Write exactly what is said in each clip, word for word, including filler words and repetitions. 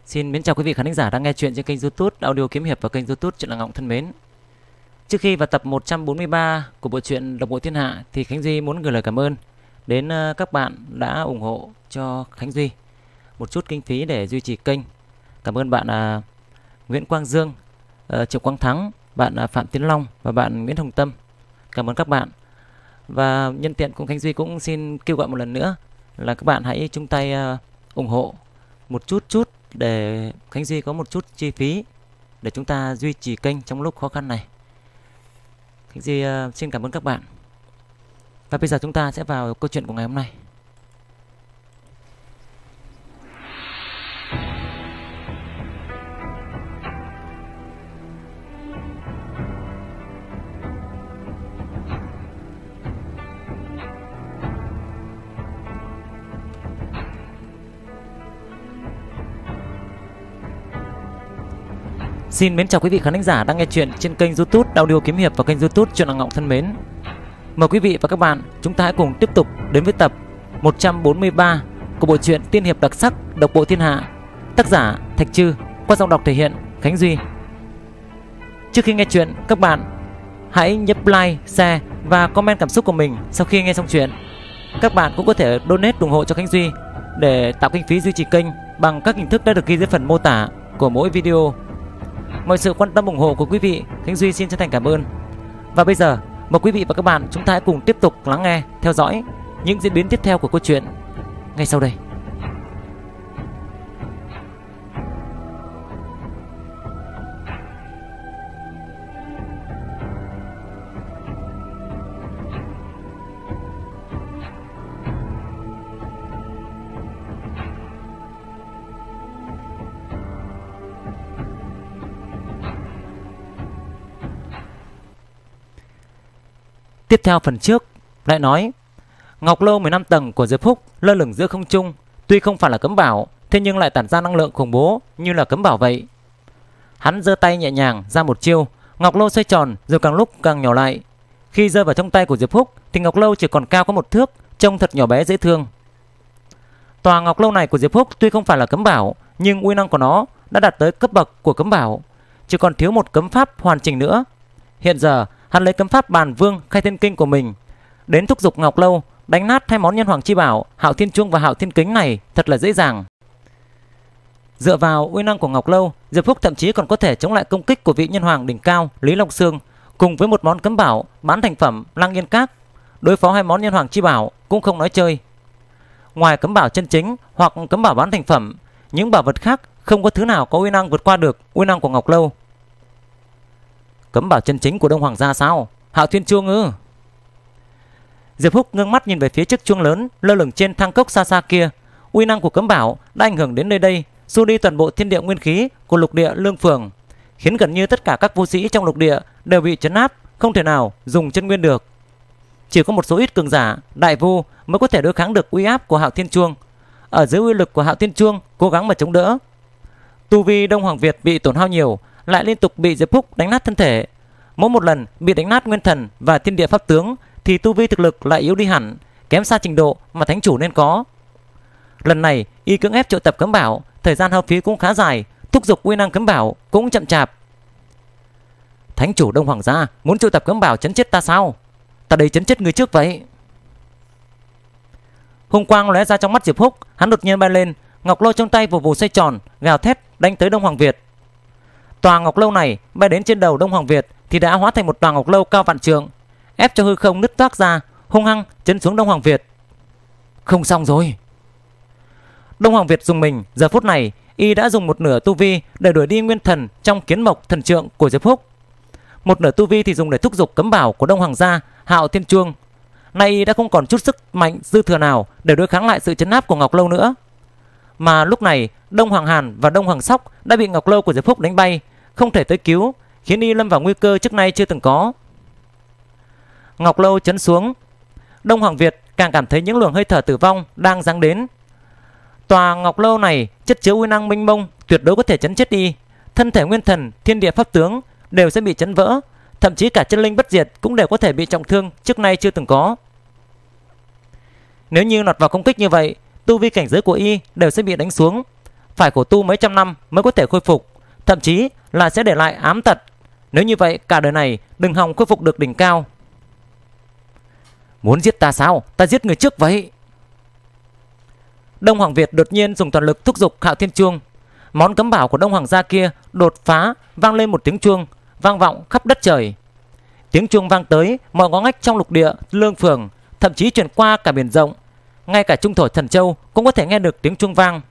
Xin mến chào quý vị khán thính giả đang nghe chuyện trên kênh YouTube Audio Kiếm Hiệp và kênh YouTube Truyện Làng Ngọng thân mến. Trước khi vào tập một trăm bốn mươi ba của bộ truyện Độc Bộ Thiên Hạ thì Khánh Duy muốn gửi lời cảm ơn đến các bạn đã ủng hộ cho Khánh Duy một chút kinh phí để duy trì kênh. Cảm ơn bạn uh, Nguyễn Quang Dương, uh, Triệu Quang Thắng, bạn uh, Phạm Tiến Long và bạn Nguyễn Hồng Tâm. Cảm ơn các bạn. Và nhân tiện cùng Khánh Duy cũng xin kêu gọi một lần nữa là các bạn hãy chung tay uh, ủng hộ một chút chút để Khánh Duy có một chút chi phí để chúng ta duy trì kênh trong lúc khó khăn này. Khánh Duy uh, xin cảm ơn các bạn. Và bây giờ chúng ta sẽ vào câu chuyện của ngày hôm nay. Xin mến chào quý vị khán thính giả đang nghe chuyện trên kênh YouTube Audio Kiếm Hiệp và kênh YouTube Truyện Làng Ngọng thân mến. Mời quý vị và các bạn chúng ta hãy cùng tiếp tục đến với tập một trăm bốn mươi ba của bộ truyện tiên hiệp đặc sắc Độc Bộ Thiên Hạ, tác giả Thạch Trư, qua giọng đọc thể hiện Khánh Duy. Trước khi nghe chuyện, các bạn hãy nhấp like, share và comment cảm xúc của mình sau khi nghe xong chuyện. Các bạn cũng có thể donate ủng hộ cho Khánh Duy để tạo kinh phí duy trì kênh bằng các hình thức đã được ghi dưới phần mô tả của mỗi video. Mọi sự quan tâm ủng hộ của quý vị, Khánh Duy xin chân thành cảm ơn. Và bây giờ, mời quý vị và các bạn chúng ta hãy cùng tiếp tục lắng nghe, theo dõi những diễn biến tiếp theo của câu chuyện ngay sau đây. Tiếp theo phần trước lại nói, ngọc lâu mười lăm tầng của Diệp Phúc lơ lửng giữa không trung, tuy không phải là cấm bảo, thế nhưng lại tản ra năng lượng khủng bố như là cấm bảo vậy. Hắn giơ tay nhẹ nhàng ra một chiêu, ngọc lâu xoay tròn rồi càng lúc càng nhỏ lại. Khi rơi vào trong tay của Diệp Phúc thì ngọc lâu chỉ còn cao có một thước, trông thật nhỏ bé dễ thương. Tòa ngọc lâu này của Diệp Phúc tuy không phải là cấm bảo, nhưng uy năng của nó đã đạt tới cấp bậc của cấm bảo, chỉ còn thiếu một cấm pháp hoàn chỉnh nữa. Hiện giờ hắn lấy cấm pháp Bàn Vương Khai Thiên Kinh của mình đến thúc giục ngọc lâu đánh nát hai món nhân hoàng chi bảo Hạo Thiên Chuông và Hạo Thiên Kính này thật là dễ dàng. Dựa vào uy năng của ngọc lâu, Diệp Phúc thậm chí còn có thể chống lại công kích của vị nhân hoàng đỉnh cao Lý Long Xương cùng với một món cấm bảo bán thành phẩm Lăng Yên Các. Đối phó hai món nhân hoàng chi bảo cũng không nói chơi. Ngoài cấm bảo chân chính hoặc cấm bảo bán thành phẩm, những bảo vật khác không có thứ nào có uy năng vượt qua được uy năng của ngọc lâu. Cấm bảo chân chính của Đông Hoàng gia sao? Hạo Thiên Chuông ư? Diệp Phúc ngưng mắt nhìn về phía chiếc chuông lớn lơ lửng trên thang cốc xa xa kia. Uy năng của cấm bảo đã ảnh hưởng đến nơi đây, xua đi toàn bộ thiên địa nguyên khí của lục địa Lương Phường, khiến gần như tất cả các vũ sĩ trong lục địa đều bị trấn áp, không thể nào dùng chân nguyên được. Chỉ có một số ít cường giả, đại vu mới có thể đối kháng được uy áp của Hạo Thiên Chuông. Ở dưới uy lực của Hạo Thiên Chuông, cố gắng mà chống đỡ. Tu vi Đông Hoàng Việt bị tổn hao nhiều, lại liên tục bị Diệp Phúc đánh nát thân thể. Mỗi một lần bị đánh nát nguyên thần và thiên địa pháp tướng thì tu vi thực lực lại yếu đi hẳn, kém xa trình độ mà thánh chủ nên có. Lần này y cưỡng ép triệu tập cấm bảo, thời gian hao phí cũng khá dài, thúc giục uy năng cấm bảo cũng chậm chạp. Thánh chủ Đông Hoàng gia muốn triệu tập cấm bảo chấn chết ta sao? Ta đây chấn chết người trước vậy. Hung quang lóe ra trong mắt Diệp Phúc, hắn đột nhiên bay lên, ngọc lô trong tay vù vù xoay tròn, gào thét đánh tới Đông Hoàng Việt. Tòa ngọc lâu này bay đến trên đầu Đông Hoàng Việt thì đã hóa thành một tòa ngọc lâu cao vạn trượng, ép cho hư không nứt toác ra, hung hăng chấn xuống Đông Hoàng Việt. Không xong rồi. Đông Hoàng Việt dùng mình, giờ phút này y đã dùng một nửa tu vi để đuổi đi nguyên thần trong kiến mộc thần trượng của Diệp Phúc, một nửa tu vi thì dùng để thúc giục cấm bảo của Đông Hoàng gia Hạo Thiên Chuông. Nay y đã không còn chút sức mạnh dư thừa nào để đối kháng lại sự chấn áp của ngọc lâu nữa. Mà lúc này Đông Hoàng Hàn và Đông Hoàng Sóc đã bị ngọc lâu của Diệp Phúc đánh bay, không thể tới cứu, khiến y lâm vào nguy cơ trước nay chưa từng có. Ngọc lâu chấn xuống, Đông Hoàng Việt càng cảm thấy những luồng hơi thở tử vong đang giáng đến. Tòa ngọc lâu này chất chứa uy năng mênh mông, tuyệt đối có thể chấn chết y. Thân thể nguyên thần, thiên địa pháp tướng đều sẽ bị chấn vỡ, thậm chí cả chân linh bất diệt cũng đều có thể bị trọng thương trước nay chưa từng có. Nếu như lọt vào công kích như vậy, tu vi cảnh giới của y đều sẽ bị đánh xuống. phải khổ tu mấy trăm năm mới có thể khôi phục, thậm chí là sẽ để lại ám tật. Nếu như vậy cả đời này đừng hòng khôi phục được đỉnh cao. Muốn giết ta sao? Ta giết người trước vậy. Đông Hoàng Việt đột nhiên dùng toàn lực thúc giục Hạo Thiên Chuông. Món cấm bảo của Đông Hoàng gia kia đột phá, vang lên một tiếng chuông vang vọng khắp đất trời. Tiếng chuông vang tới mọi ngõ ngách trong lục địa Lương Phường, thậm chí truyền qua cả biển rộng. Ngay cả trung thổ Thần Châu cũng có thể nghe được tiếng chuông vang.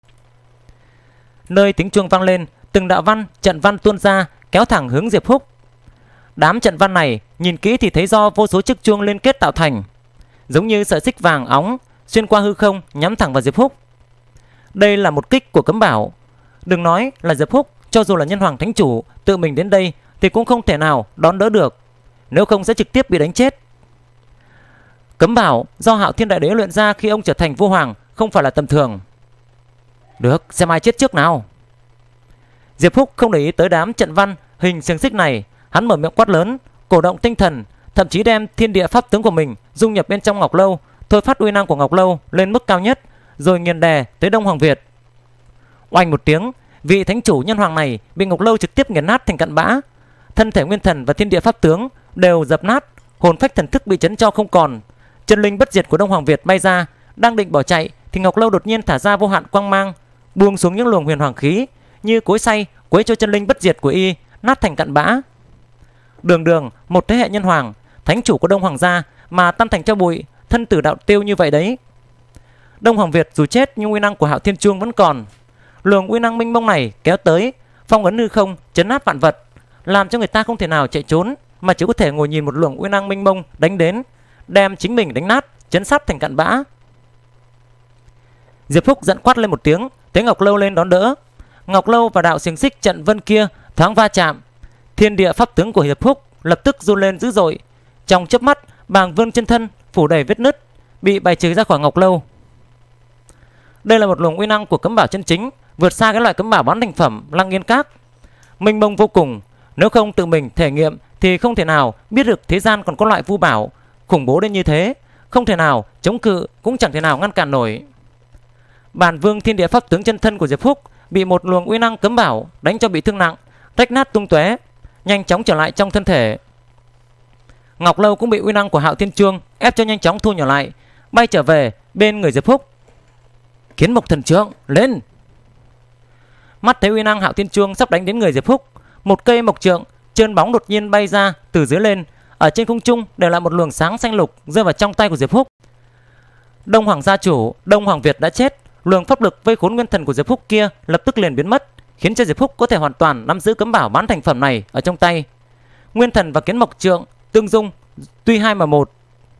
Nơi tiếng chuông vang lên, từng đạo văn, trận văn tuôn ra, kéo thẳng hướng Diệp Húc. Đám trận văn này nhìn kỹ thì thấy do vô số chiếc chuông liên kết tạo thành, giống như sợi xích vàng óng xuyên qua hư không nhắm thẳng vào Diệp Húc. Đây là một kích của cấm bảo. Đừng nói là Diệp Húc, cho dù là Nhân Hoàng Thánh Chủ tự mình đến đây thì cũng không thể nào đón đỡ được, nếu không sẽ trực tiếp bị đánh chết. Cấm bảo do Hạo Thiên Đại Đế luyện ra khi ông trở thành vua hoàng không phải là tầm thường. Được, xem ai chết trước nào. Diệp Húc không để ý tới đám trận văn hình xiềng xích này, hắn mở miệng quát lớn, cổ động tinh thần, thậm chí đem thiên địa pháp tướng của mình dung nhập bên trong Ngọc Lâu, thôi phát uy năng của Ngọc Lâu lên mức cao nhất, rồi nghiền đè tới Đông Hoàng Việt. Oanh một tiếng, vị thánh chủ Nhân Hoàng này bị Ngọc Lâu trực tiếp nghiền nát thành cặn bã. Thân thể nguyên thần và thiên địa pháp tướng đều dập nát, hồn phách thần thức bị chấn cho không còn. Chân linh bất diệt của Đông Hoàng Việt bay ra, đang định bỏ chạy thì Ngọc Lâu đột nhiên thả ra vô hạn quang mang, buông xuống những luồng huyền hoàng khí như cối xay, quấy cho chân linh bất diệt của y nát thành cặn bã. Đường đường một thế hệ nhân hoàng, thánh chủ của Đông Hoàng gia mà tan thành cho bụi, thân tử đạo tiêu như vậy đấy. Đông Hoàng Việt dù chết nhưng uy năng của Hạo Thiên Chuông vẫn còn. Luồng uy năng minh mông này kéo tới, phong ấn hư không, chấn áp vạn vật, làm cho người ta không thể nào chạy trốn, mà chỉ có thể ngồi nhìn một luồng uy năng minh mông đánh đến, đem chính mình đánh nát, chấn sát thành cặn bã. Diệp Húc giận quát lên một tiếng, tế Ngọc Lâu lên đón đỡ. Ngọc Lâu và đạo xiềng xích trận vân kia thoáng va chạm, thiên địa pháp tướng của Diệp Húc lập tức run lên dữ dội. Trong chớp mắt, Bàng Vương chân thân phủ đầy vết nứt, bị bài trừ ra khỏi Ngọc Lâu. Đây là một luồng uy năng của cấm bảo chân chính, vượt xa cái loại cấm bảo bán thành phẩm Lăng Yên Các, mênh mông vô cùng. Nếu không tự mình thể nghiệm thì không thể nào biết được thế gian còn có loại vu bảo khủng bố đến như thế, không thể nào chống cự, cũng chẳng thể nào ngăn cản nổi. Bản Vương thiên địa pháp tướng chân thân của Diệp Húc bị một luồng uy năng cấm bảo đánh cho bị thương nặng, rách nát tung tóe, nhanh chóng trở lại trong thân thể. Ngọc Lâu cũng bị uy năng của Hạo Thiên Chuông ép cho nhanh chóng thu nhỏ lại, bay trở về bên người Diệp Húc. Kiến Mộc Thần Trượng lên! Mắt thấy uy năng Hạo Thiên Chuông sắp đánh đến người Diệp Húc, một cây mộc trượng trơn bóng đột nhiên bay ra từ dưới lên, ở trên không trung để lại một luồng sáng xanh lục rơi vào trong tay của Diệp Húc. Đông Hoàng gia chủ Đông Hoàng Việt đã chết, luồng pháp lực vây khốn nguyên thần của Diệp Húc kia lập tức liền biến mất, khiến cho Diệp Húc có thể hoàn toàn nắm giữ cấm bảo bán thành phẩm này ở trong tay. Nguyên thần và kiến mộc trượng tương dung, tuy hai mà một.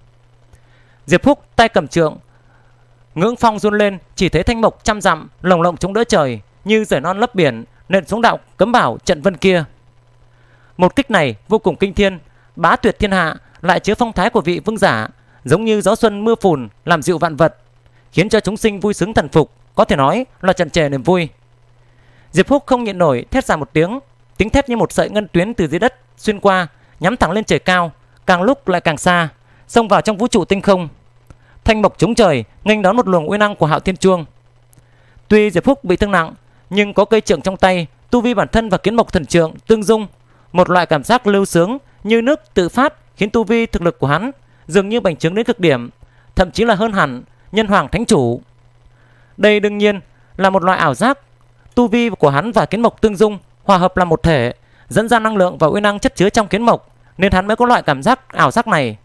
Diệp Húc tay cầm trượng, ngưỡng phong run lên, chỉ thấy thanh mộc trăm dặm lồng lộng chống đỡ trời, như rời non lấp biển, nện xuống đạo cấm bảo trận vân kia. Một kích này vô cùng kinh thiên, bá tuyệt thiên hạ, lại chứa phong thái của vị vương giả, giống như gió xuân mưa phùn làm dịu vạn vật, khiến cho chúng sinh vui sướng thần phục, có thể nói là tràn trề niềm vui. Diệp Húc không nhịn nổi thét ra một tiếng, tiếng thét như một sợi ngân tuyến từ dưới đất xuyên qua, nhắm thẳng lên trời cao, càng lúc lại càng xa, xông vào trong vũ trụ tinh không. Thanh mộc chống trời nghênh đón một luồng uy năng của Hạo Thiên Chuông. Tuy Diệp Húc bị thương nặng, nhưng có cây trượng trong tay, tu vi bản thân và kiến mộc thần trượng tương dung, một loại cảm giác lưu sướng như nước tự phát, khiến tu vi thực lực của hắn dường như bành trướng đến cực điểm, thậm chí là hơn hẳn Nhân Hoàng Thánh Chủ. Đây đương nhiên là một loại ảo giác, tu vi của hắn và kiến mộc tương dung, hòa hợp làm một thể, dẫn ra năng lượng và uy năng chất chứa trong kiến mộc, nên hắn mới có loại cảm giác ảo giác này.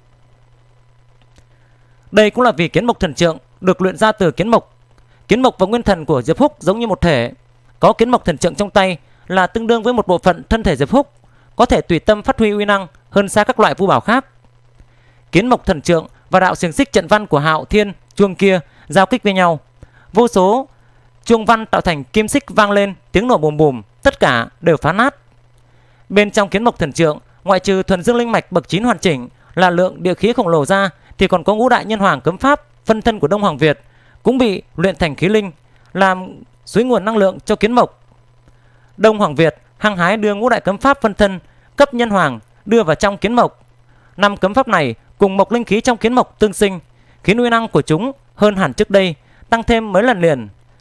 Đây cũng là vì kiến mộc thần trượng được luyện ra từ kiến mộc. Kiến mộc và nguyên thần của Diệp Húc giống như một thể, có kiến mộc thần trượng trong tay là tương đương với một bộ phận thân thể Diệp Húc, có thể tùy tâm phát huy uy năng hơn xa các loại vu bảo khác. Kiến mộc thần trượng và đạo xiềng xích trận văn của Hạo Thiên Chuông kia giao kích với nhau, vô số chuông văn tạo thành kim xích vang lên, tiếng nổ bùm bùm, tất cả đều phá nát. Bên trong kiến mộc thần trượng, ngoại trừ thuần dương linh mạch bậc chín hoàn chỉnh là lượng địa khí khổng lồ ra, thì còn có ngũ đại nhân hoàng cấm pháp phân thân của Đông Hoàng Việt cũng bị luyện thành khí linh, làm suối nguồn năng lượng cho kiến mộc. Đông Hoàng Việt hăng hái đưa ngũ đại cấm pháp phân thân cấp nhân hoàng đưa vào trong kiến mộc. Năm cấm pháp này cùng mộc linh khí trong kiến mộc tương sinh, khiến uy năng của chúng hơn hẳn trước đây, tăng thêm mấy lần liền.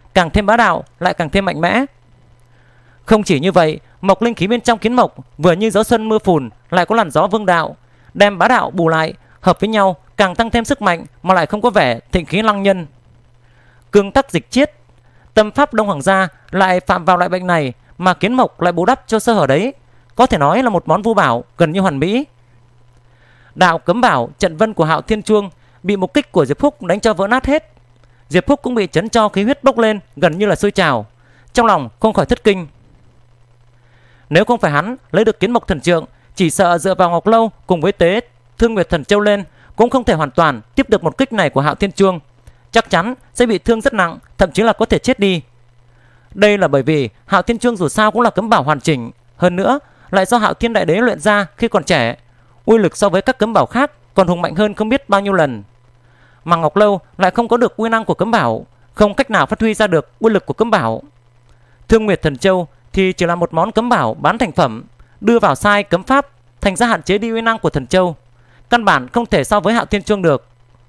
càng thêm bá đạo, lại càng thêm mạnh mẽ. Không chỉ như vậy, mộc linh khí bên trong kiến mộc vừa như gió xuân mưa phùn, lại có làn gió vương đạo, đem bá đạo bù lại, hợp với nhau càng tăng thêm sức mạnh mà lại không có vẻ thịnh khí lăng nhân. Cương tắc dịch chiết, tâm pháp Đông Hoàng gia lại phạm vào loại bệnh này, mà kiến mộc lại bù đắp cho sơ hở đấy, có thể nói là một món vô bảo gần như hoàn mỹ. Đạo cấm bảo trận vân của Hạo Thiên Chuông bị một kích của Diệp Phúc đánh cho vỡ nát hết. Diệp Phúc cũng bị chấn cho khí huyết bốc lên gần như là sôi trào, trong lòng không khỏi thất kinh. Nếu không phải hắn lấy được kiến mộc thần trượng, chỉ sợ dựa vào Ngọc Lâu cùng với tế Thương Nguyệt Thần Châu lên cũng không thể hoàn toàn tiếp được một kích này của Hạo Thiên Chuông, chắc chắn sẽ bị thương rất nặng, thậm chí là có thể chết đi. Đây là bởi vì Hạo Thiên Chuông dù sao cũng là cấm bảo hoàn chỉnh, hơn nữa lại do Hạo Thiên Đại Đế luyện ra khi còn trẻ, uy lực so với các cấm bảo khác còn hùng mạnh hơn không biết bao nhiêu lần. Mà Ngọc Lâu lại không có được uy năng của cấm bảo, không cách nào phát huy ra được uy lực của cấm bảo. Thương Nguyệt Thần Châu thì chỉ là một món cấm bảo bán thành phẩm, đưa vào sai cấm pháp, thành ra hạn chế đi uy năng của Thần Châu, căn bản không thể so với Hạo Thiên Chuông được.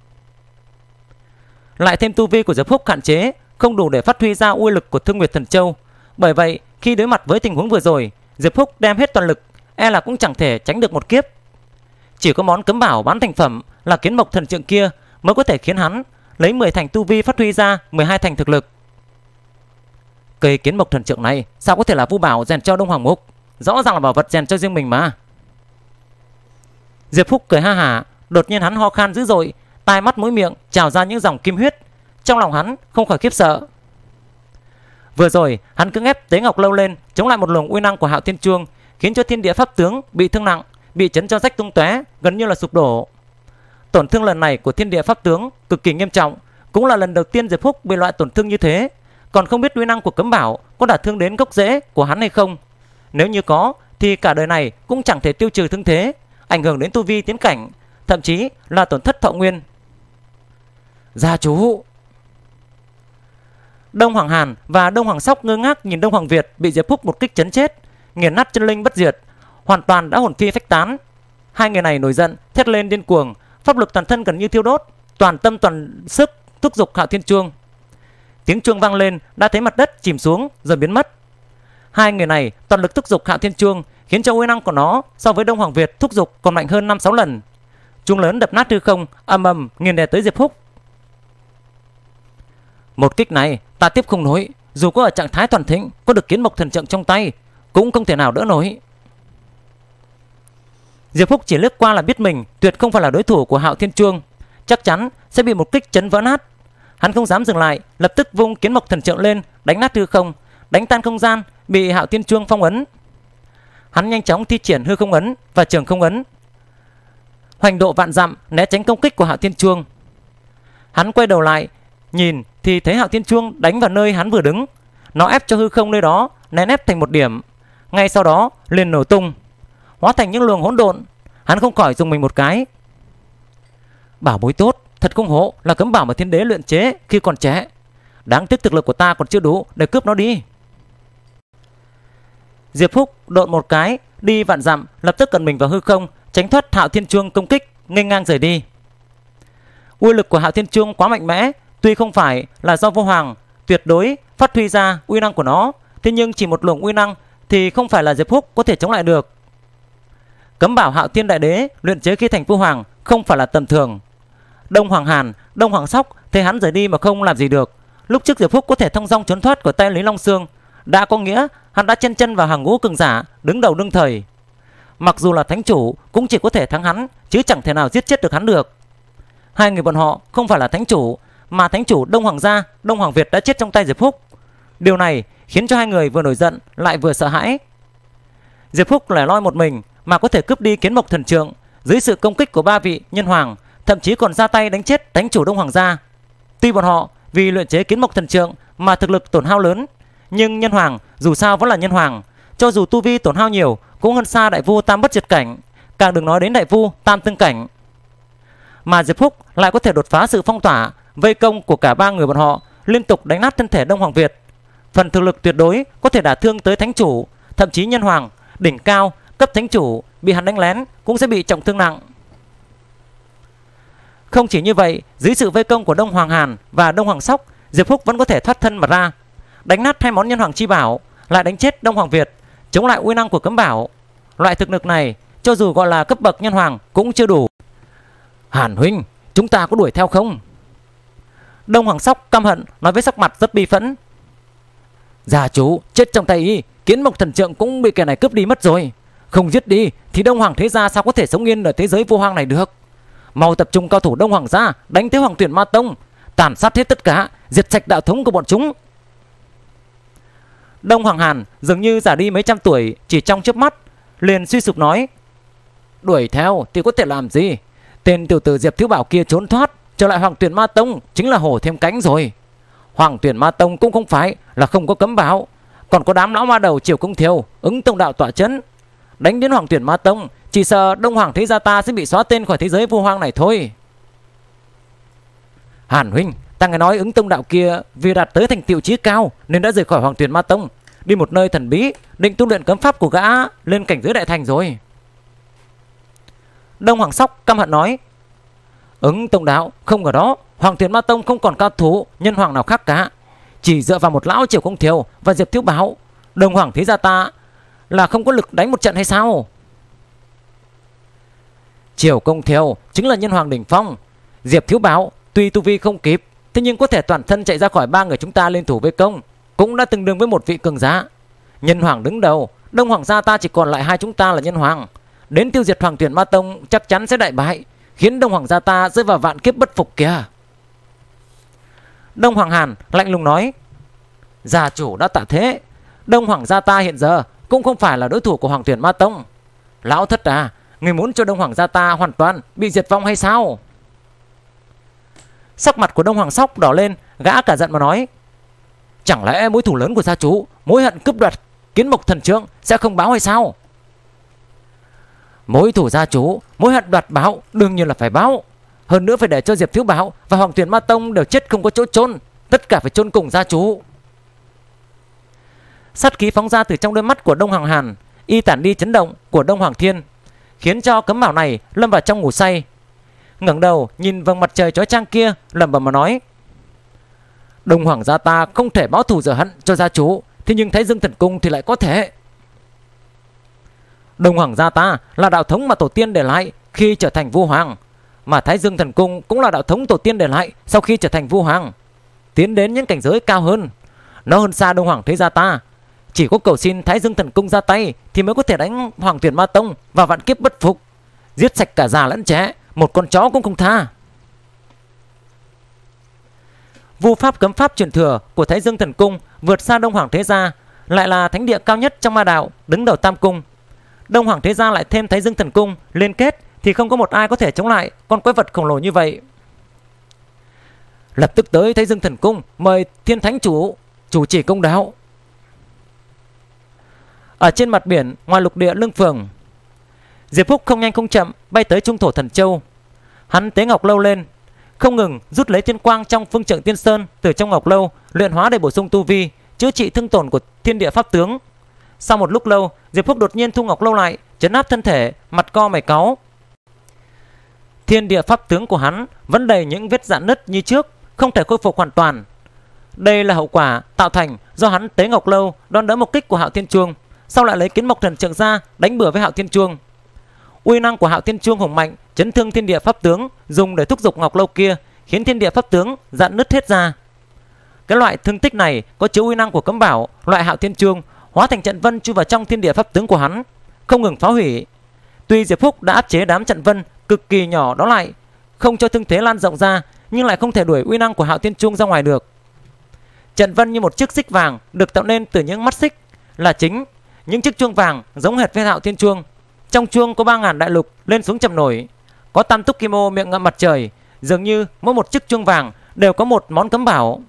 Lại thêm tu vi của Diệp Phúc hạn chế, không đủ để phát huy ra uy lực của Thương Nguyệt Thần Châu. Bởi vậy, khi đối mặt với tình huống vừa rồi, Diệp Phúc đem hết toàn lực, e là cũng chẳng thể tránh được một kiếp. Chỉ có món cấm bảo bán thành phẩm là kiến mộc thần trượng kia mới có thể khiến hắn lấy mười thành tu vi phát huy ra mười hai thành thực lực. Cây kiến mộc thần trượng này sao có thể là vu bảo rèn cho Đông Hoàng Mục? Rõ ràng là bảo vật rèn cho riêng mình mà. Diệp Phúc cười ha hả, đột nhiên hắn ho khan dữ dội, tai mắt mũi miệng trào ra những dòng kim huyết, trong lòng hắn không khỏi khiếp sợ. Vừa rồi hắn cứ ép Tế Ngọc Lâu lên chống lại một luồng uy năng của Hạo Thiên Chuông, khiến cho thiên địa pháp tướng bị thương nặng, bị chấn cho rách tung tóe, gần như là sụp đổ. Tổn thương lần này của thiên địa pháp tướng cực kỳ nghiêm trọng, cũng là lần đầu tiên Diệp Phúc bị loại tổn thương như thế, còn không biết uy năng của cấm bảo có đả thương đến gốc rễ của hắn hay không. Nếu như có thì cả đời này cũng chẳng thể tiêu trừ thương thế, ảnh hưởng đến tu vi tiến cảnh, thậm chí là tổn thất thọ nguyên. Gia chủ. Đông Hoàng Hàn và Đông Hoàng Sóc ngơ ngác nhìn Đông Hoàng Việt bị Diệp Phúc một kích chấn chết, nghiền nát chân linh bất diệt, hoàn toàn đã hồn phi phách tán. Hai người này nổi giận, thét lên điên cuồng, pháp lực toàn thân gần như thiêu đốt, toàn tâm toàn sức thúc giục Hạo Thiên Chuông. Tiếng chuông vang lên, đã thấy mặt đất chìm xuống rồi biến mất. Hai người này toàn lực thúc giục Hạo Thiên Chuông, khiến cho uy năng của nó so với Đông Hoàng Việt thúc giục còn mạnh hơn năm sáu lần. Chuông lớn đập nát hư không, ầm ầm nghiền đè tới Diệp Phúc. Một kích này ta tiếp không nổi, dù có ở trạng thái toàn thịnh, có được kiến mộc thần trượng trong tay, cũng không thể nào đỡ nổi. Diệp Phúc chỉ lướt qua là biết mình tuyệt không phải là đối thủ của Hạo Thiên Chuông, chắc chắn sẽ bị một kích chấn vỡ nát. Hắn không dám dừng lại, lập tức vung kiến mộc thần trượng lên, đánh nát hư không, đánh tan không gian bị Hạo Thiên Chuông phong ấn. Hắn nhanh chóng thi triển hư không ấn và trường không ấn, hoành độ vạn dặm né tránh công kích của Hạo Thiên Chuông. Hắn quay đầu lại nhìn thì thấy Hạo Thiên Chuông đánh vào nơi hắn vừa đứng, nó ép cho hư không nơi đó nén ép thành một điểm, ngay sau đó liền nổ tung, hóa thành những luồng hỗn độn. Hắn không khỏi dùng mình một cái. Bảo bối tốt, thật không hổ là cấm bảo mà thiên đế luyện chế khi còn trẻ. Đáng tiếc thực lực của ta còn chưa đủ để cướp nó đi. Diệp Phúc độn một cái đi vạn dặm, lập tức cẩn mình vào hư không, tránh thoát Hạo Thiên Chuông công kích, nghênh ngang rời đi. Uy lực của Hạo Thiên Chuông quá mạnh mẽ, tuy không phải là do Vô Hoàng tuyệt đối phát huy ra uy năng của nó, thế nhưng chỉ một luồng uy năng thì không phải là Diệp Phúc có thể chống lại được. Cấm bảo Hạo Thiên Đại Đế luyện chế khi thành Vô Hoàng không phải là tầm thường. Đông Hoàng Hàn, Đông Hoàng Sóc thấy hắn rời đi mà không làm gì được. Lúc trước Diệp Phúc có thể thông dong trốn thoát của tay Lý Long Xương, đã có nghĩa hắn đã chân chân vào hàng ngũ cường giả đứng đầu đương thời. Mặc dù là thánh chủ cũng chỉ có thể thắng hắn, chứ chẳng thể nào giết chết được hắn được. Hai người bọn họ không phải là thánh chủ, mà thánh chủ Đông Hoàng gia, Đông Hoàng Việt đã chết trong tay Diệp Phúc. Điều này khiến cho hai người vừa nổi giận lại vừa sợ hãi. Diệp Phúc lẻ loi một mình mà có thể cướp đi kiến mộc thần trượng dưới sự công kích của ba vị nhân hoàng, thậm chí còn ra tay đánh chết thánh chủ Đông Hoàng gia. Tuy bọn họ vì luyện chế kiến mộc thần trượng mà thực lực tổn hao lớn, nhưng nhân hoàng dù sao vẫn là nhân hoàng, cho dù tu vi tổn hao nhiều cũng hơn xa đại vu tam bất diệt cảnh, càng đừng nói đến đại vu tam tương cảnh. Mà Diệp Phúc lại có thể đột phá sự phong tỏa vây công của cả ba người bọn họ, liên tục đánh nát thân thể Đông Hoàng Việt. Phần thực lực tuyệt đối có thể đả thương tới thánh chủ, thậm chí nhân hoàng đỉnh cao cấp thánh chủ bị hắn đánh lén cũng sẽ bị trọng thương nặng. Không chỉ như vậy, dưới sự vây công của Đông Hoàng Hàn và Đông Hoàng Sóc Diệp Phúc vẫn có thể thoát thân mà ra, đánh nát hai món nhân hoàng chi bảo, lại đánh chết Đông Hoàng Việt, chống lại uy năng của cấm bảo. Loại thực lực này cho dù gọi là cấp bậc nhân hoàng cũng chưa đủ. Hàn huynh, chúng ta có đuổi theo không? Đông Hoàng Sóc căm hận nói với sắc mặt rất bi phẫn. Gia chủ chết trong tay y, Kiến Mộc Thần Trượng cũng bị kẻ này cướp đi mất rồi. Không giết đi thì Đông Hoàng thế gia sao có thể sống yên ở thế giới vô hoang này được. Mau tập trung cao thủ Đông Hoàng gia đánh tới Hoàng Tuyển Ma Tông, tàn sát hết tất cả, diệt sạch đạo thống của bọn chúng. Đông Hoàng Hàn dường như già đi mấy trăm tuổi chỉ trong chớp mắt, liền suy sụp nói: đuổi theo thì có thể làm gì? Tên tiểu tử Diệp Thiếu Bảo kia trốn thoát trở lại Hoàng Tuyển Ma Tông chính là hổ thêm cánh rồi. Hoàng Tuyển Ma Tông cũng không phải là không có cấm bảo, còn có đám lão ma đầu Triều Công Thiều, Ứng Tông Đạo tọa chấn. Đánh đến Hoàng Tuyển Ma Tông, chỉ sợ Đông Hoàng thế gia ta sẽ bị xóa tên khỏi thế giới vô hoang này thôi. Hàn huynh, ta nghe nói Ứng Tông Đạo kia vì đạt tới thành tựu chí cao nên đã rời khỏi Hoàng Tuyển Ma Tông, đi một nơi thần bí, định tu luyện cấm pháp của gã lên cảnh giới đại thành rồi. Đông Hoàng Sóc căm hận nói: Ứng Tông Đạo không ở đó, Hoàng Tuyển Ma Tông không còn cao thủ nhân hoàng nào khác cả, chỉ dựa vào một lão Triều Công Thiều và Diệp Thiếu Bảo, Đông Hoàng thế gia ta là không có lực đánh một trận hay sao? Triều Công Thiều chính là nhân hoàng đỉnh phong, Diệp Thiếu Bảo tuy tu vi không kịp, thế nhưng có thể toàn thân chạy ra khỏi ba người chúng ta liên thủ với công, cũng đã tương đương với một vị cường giả. Nhân hoàng đứng đầu, Đông Hoàng gia ta chỉ còn lại hai chúng ta là nhân hoàng, đến tiêu diệt Hoàng Tuyển Ma Tông chắc chắn sẽ đại bại, khiến Đông Hoàng gia ta rơi vào vạn kiếp bất phục kìa. Đông Hoàng Hàn lạnh lùng nói: gia chủ đã tạ thế, Đông Hoàng gia ta hiện giờ cũng không phải là đối thủ của Hoàng Tuyển Ma Tông. Lão thất à, người muốn cho Đông Hoàng gia ta hoàn toàn bị diệt vong hay sao? Sắc mặt của Đông Hoàng Sóc đỏ lên, gã cả giận mà nói: chẳng lẽ mối thù lớn của gia chủ, mối hận cướp đoạt Kiến Mộc Thần Trượng sẽ không báo hay sao? Mối thù gia chủ, mối hận đoạt báo đương nhiên là phải báo, hơn nữa phải để cho Diệp Thiếu Bảo và Hoàng Tuyển Ma Tông đều chết không có chỗ chôn, tất cả phải chôn cùng gia chủ. Sát khí phóng ra từ trong đôi mắt của Đông Hoàng Hàn, y tản đi chấn động của Đông Hoàng Thiên, khiến cho cấm bảo này lâm vào trong ngủ say. Ngẩng đầu nhìn vầng mặt trời chói chang kia, lẩm bẩm mà nói: Đông Hoàng gia ta không thể báo thù rửa hận cho gia chủ, thế nhưng Thái Dương Thần Cung thì lại có thể. Đông Hoàng gia ta là đạo thống mà tổ tiên để lại khi trở thành vua hoàng, mà Thái Dương Thần Cung cũng là đạo thống tổ tiên để lại sau khi trở thành vua hoàng, tiến đến những cảnh giới cao hơn. Nó hơn xa Đông Hoàng thế gia ta, chỉ có cầu xin Thái Dương Thần Cung ra tay thì mới có thể đánh Hoàng Tuyển Ma Tông và vạn kiếp bất phục, giết sạch cả già lẫn trẻ, một con chó cũng không tha. Vu pháp cấm pháp truyền thừa của Thái Dương Thần Cung vượt xa Đông Hoàng thế gia, lại là thánh địa cao nhất trong ma đạo, đứng đầu tam cung. Đông Hoàng thế gia lại thêm Thái Dương Thần Cung liên kết thì không có một ai có thể chống lại con quái vật khổng lồ như vậy. Lập tức tới Thái Dương Thần Cung mời Thiên Thánh chủ chủ trì công đạo. Ở trên mặt biển ngoài lục địa Lương Phường, Diệp Phúc không nhanh không chậm bay tới Trung Thổ Thần Châu. Hắn tế ngọc lâu lên, không ngừng rút lấy thiên quang trong phương trượng tiên sơn từ trong ngọc lâu, luyện hóa để bổ sung tu vi, chữa trị thương tổn của thiên địa pháp tướng. Sau một lúc lâu, Diệp Phúc đột nhiên thu ngọc lâu lại, trấn áp thân thể, mặt co mày cáu. Thiên địa pháp tướng của hắn vẫn đầy những vết rạn nứt như trước, không thể khôi phục hoàn toàn. Đây là hậu quả tạo thành do hắn tế ngọc lâu đón đỡ một kích của Hạo Thiên Chuông, sau lại lấy Kiến Mộc Thần Trượng ra đánh bừa với Hạo Thiên Chuông. Uy năng của Hạo Thiên Chuông hùng mạnh, chấn thương thiên địa pháp tướng, dùng để thúc giục ngọc lâu kia, khiến thiên địa pháp tướng rạn nứt hết ra. Cái loại thương tích này có chứa uy năng của cấm bảo loại Hạo Thiên Chuông, hóa thành trận vân chui vào trong thiên địa pháp tướng của hắn, không ngừng phá hủy. Tuy Diệp Phúc đã áp chế đám trận vân cực kỳ nhỏ đó lại, không cho thương thế lan rộng ra, nhưng lại không thể đuổi uy năng của Hạo Thiên Chuông ra ngoài được. Trận vân như một chiếc xích vàng được tạo nên từ những mắt xích là chính, những chiếc chuông vàng giống hệt với Hạo Thiên Chuông. Trong chuông có ba ngàn đại lục lên xuống chầm nổi, có tam túc kim ô miệng ngậm mặt trời, dường như mỗi một chiếc chuông vàng đều có một món cấm bảo.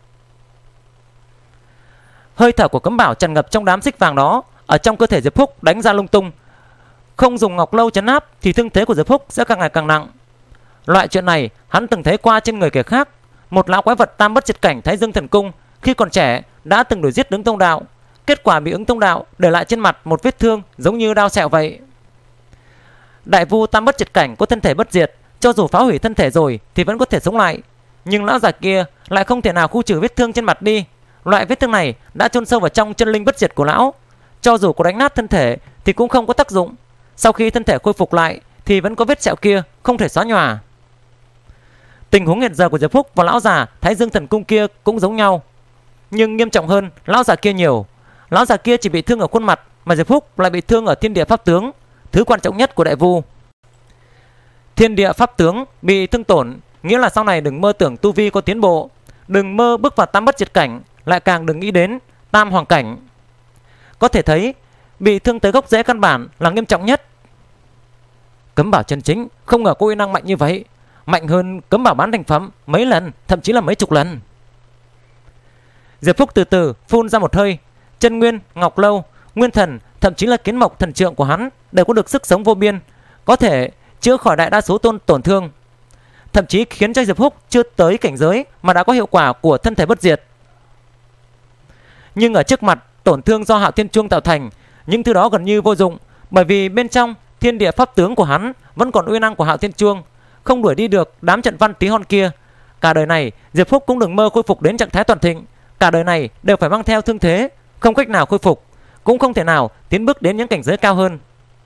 Hơi thở của cấm bảo tràn ngập trong đám xích vàng đó, ở trong cơ thể Diệp Phúc đánh ra lung tung. Không dùng ngọc lâu trấn áp thì thương thế của Diệp Phúc sẽ càng ngày càng nặng. Loại chuyện này hắn từng thấy qua trên người kẻ khác. Một lão quái vật tam bất diệt cảnh Thái Dương Thần Cung khi còn trẻ đã từng đuổi giết Ứng Tông Đạo, kết quả bị Ứng Tông Đạo để lại trên mặt một vết thương giống như đao sẹo vậy. Đại vu tam bất diệt cảnh có thân thể bất diệt, cho dù phá hủy thân thể rồi thì vẫn có thể sống lại, nhưng lão già kia lại không thể nào khu trừ vết thương trên mặt đi. Loại vết thương này đã chôn sâu vào trong chân linh bất diệt của lão, cho dù có đánh nát thân thể thì cũng không có tác dụng. Sau khi thân thể khôi phục lại thì vẫn có vết sẹo kia không thể xóa nhòa. Tình huống hiện giờ của Diệp Phúc và lão già Thái Dương Thần Cung kia cũng giống nhau, nhưng nghiêm trọng hơn lão già kia nhiều. Lão già kia chỉ bị thương ở khuôn mặt, mà Diệp Phúc lại bị thương ở thiên địa pháp tướng, thứ quan trọng nhất của đại vu. Thiên địa pháp tướng bị thương tổn nghĩa là sau này đừng mơ tưởng tu vi có tiến bộ, đừng mơ bước vào tam bất diệt cảnh, lại càng đừng nghĩ đến tam hoàng cảnh. Có thể thấy bị thương tới gốc rễ căn bản là nghiêm trọng nhất. Cấm bảo chân chính không ngờ có uy năng mạnh như vậy, mạnh hơn cấm bảo bán thành phẩm mấy lần, thậm chí là mấy chục lần. Diệp Phúc từ từ phun ra một hơi. Chân nguyên, ngọc lâu, nguyên thần, thậm chí là kiến mộc thần trượng của hắn đều có được sức sống vô biên, có thể chữa khỏi đại đa số tôn tổn thương, thậm chí khiến cho Diệp Phúc chưa tới cảnh giới mà đã có hiệu quả của thân thể bất diệt. Nhưng ở trước mặt tổn thương do Hạo Thiên Chuông tạo thành, những thứ đó gần như vô dụng, bởi vì bên trong thiên địa pháp tướng của hắn vẫn còn uy năng của Hạo Thiên Chuông, không đuổi đi được đám trận văn tí hon kia. Cả đời này Diệp Phúc cũng đừng mơ khôi phục đến trạng thái toàn thịnh, cả đời này đều phải mang theo thương thế, không cách nào khôi phục, cũng không thể nào tiến bước đến những cảnh giới cao hơn.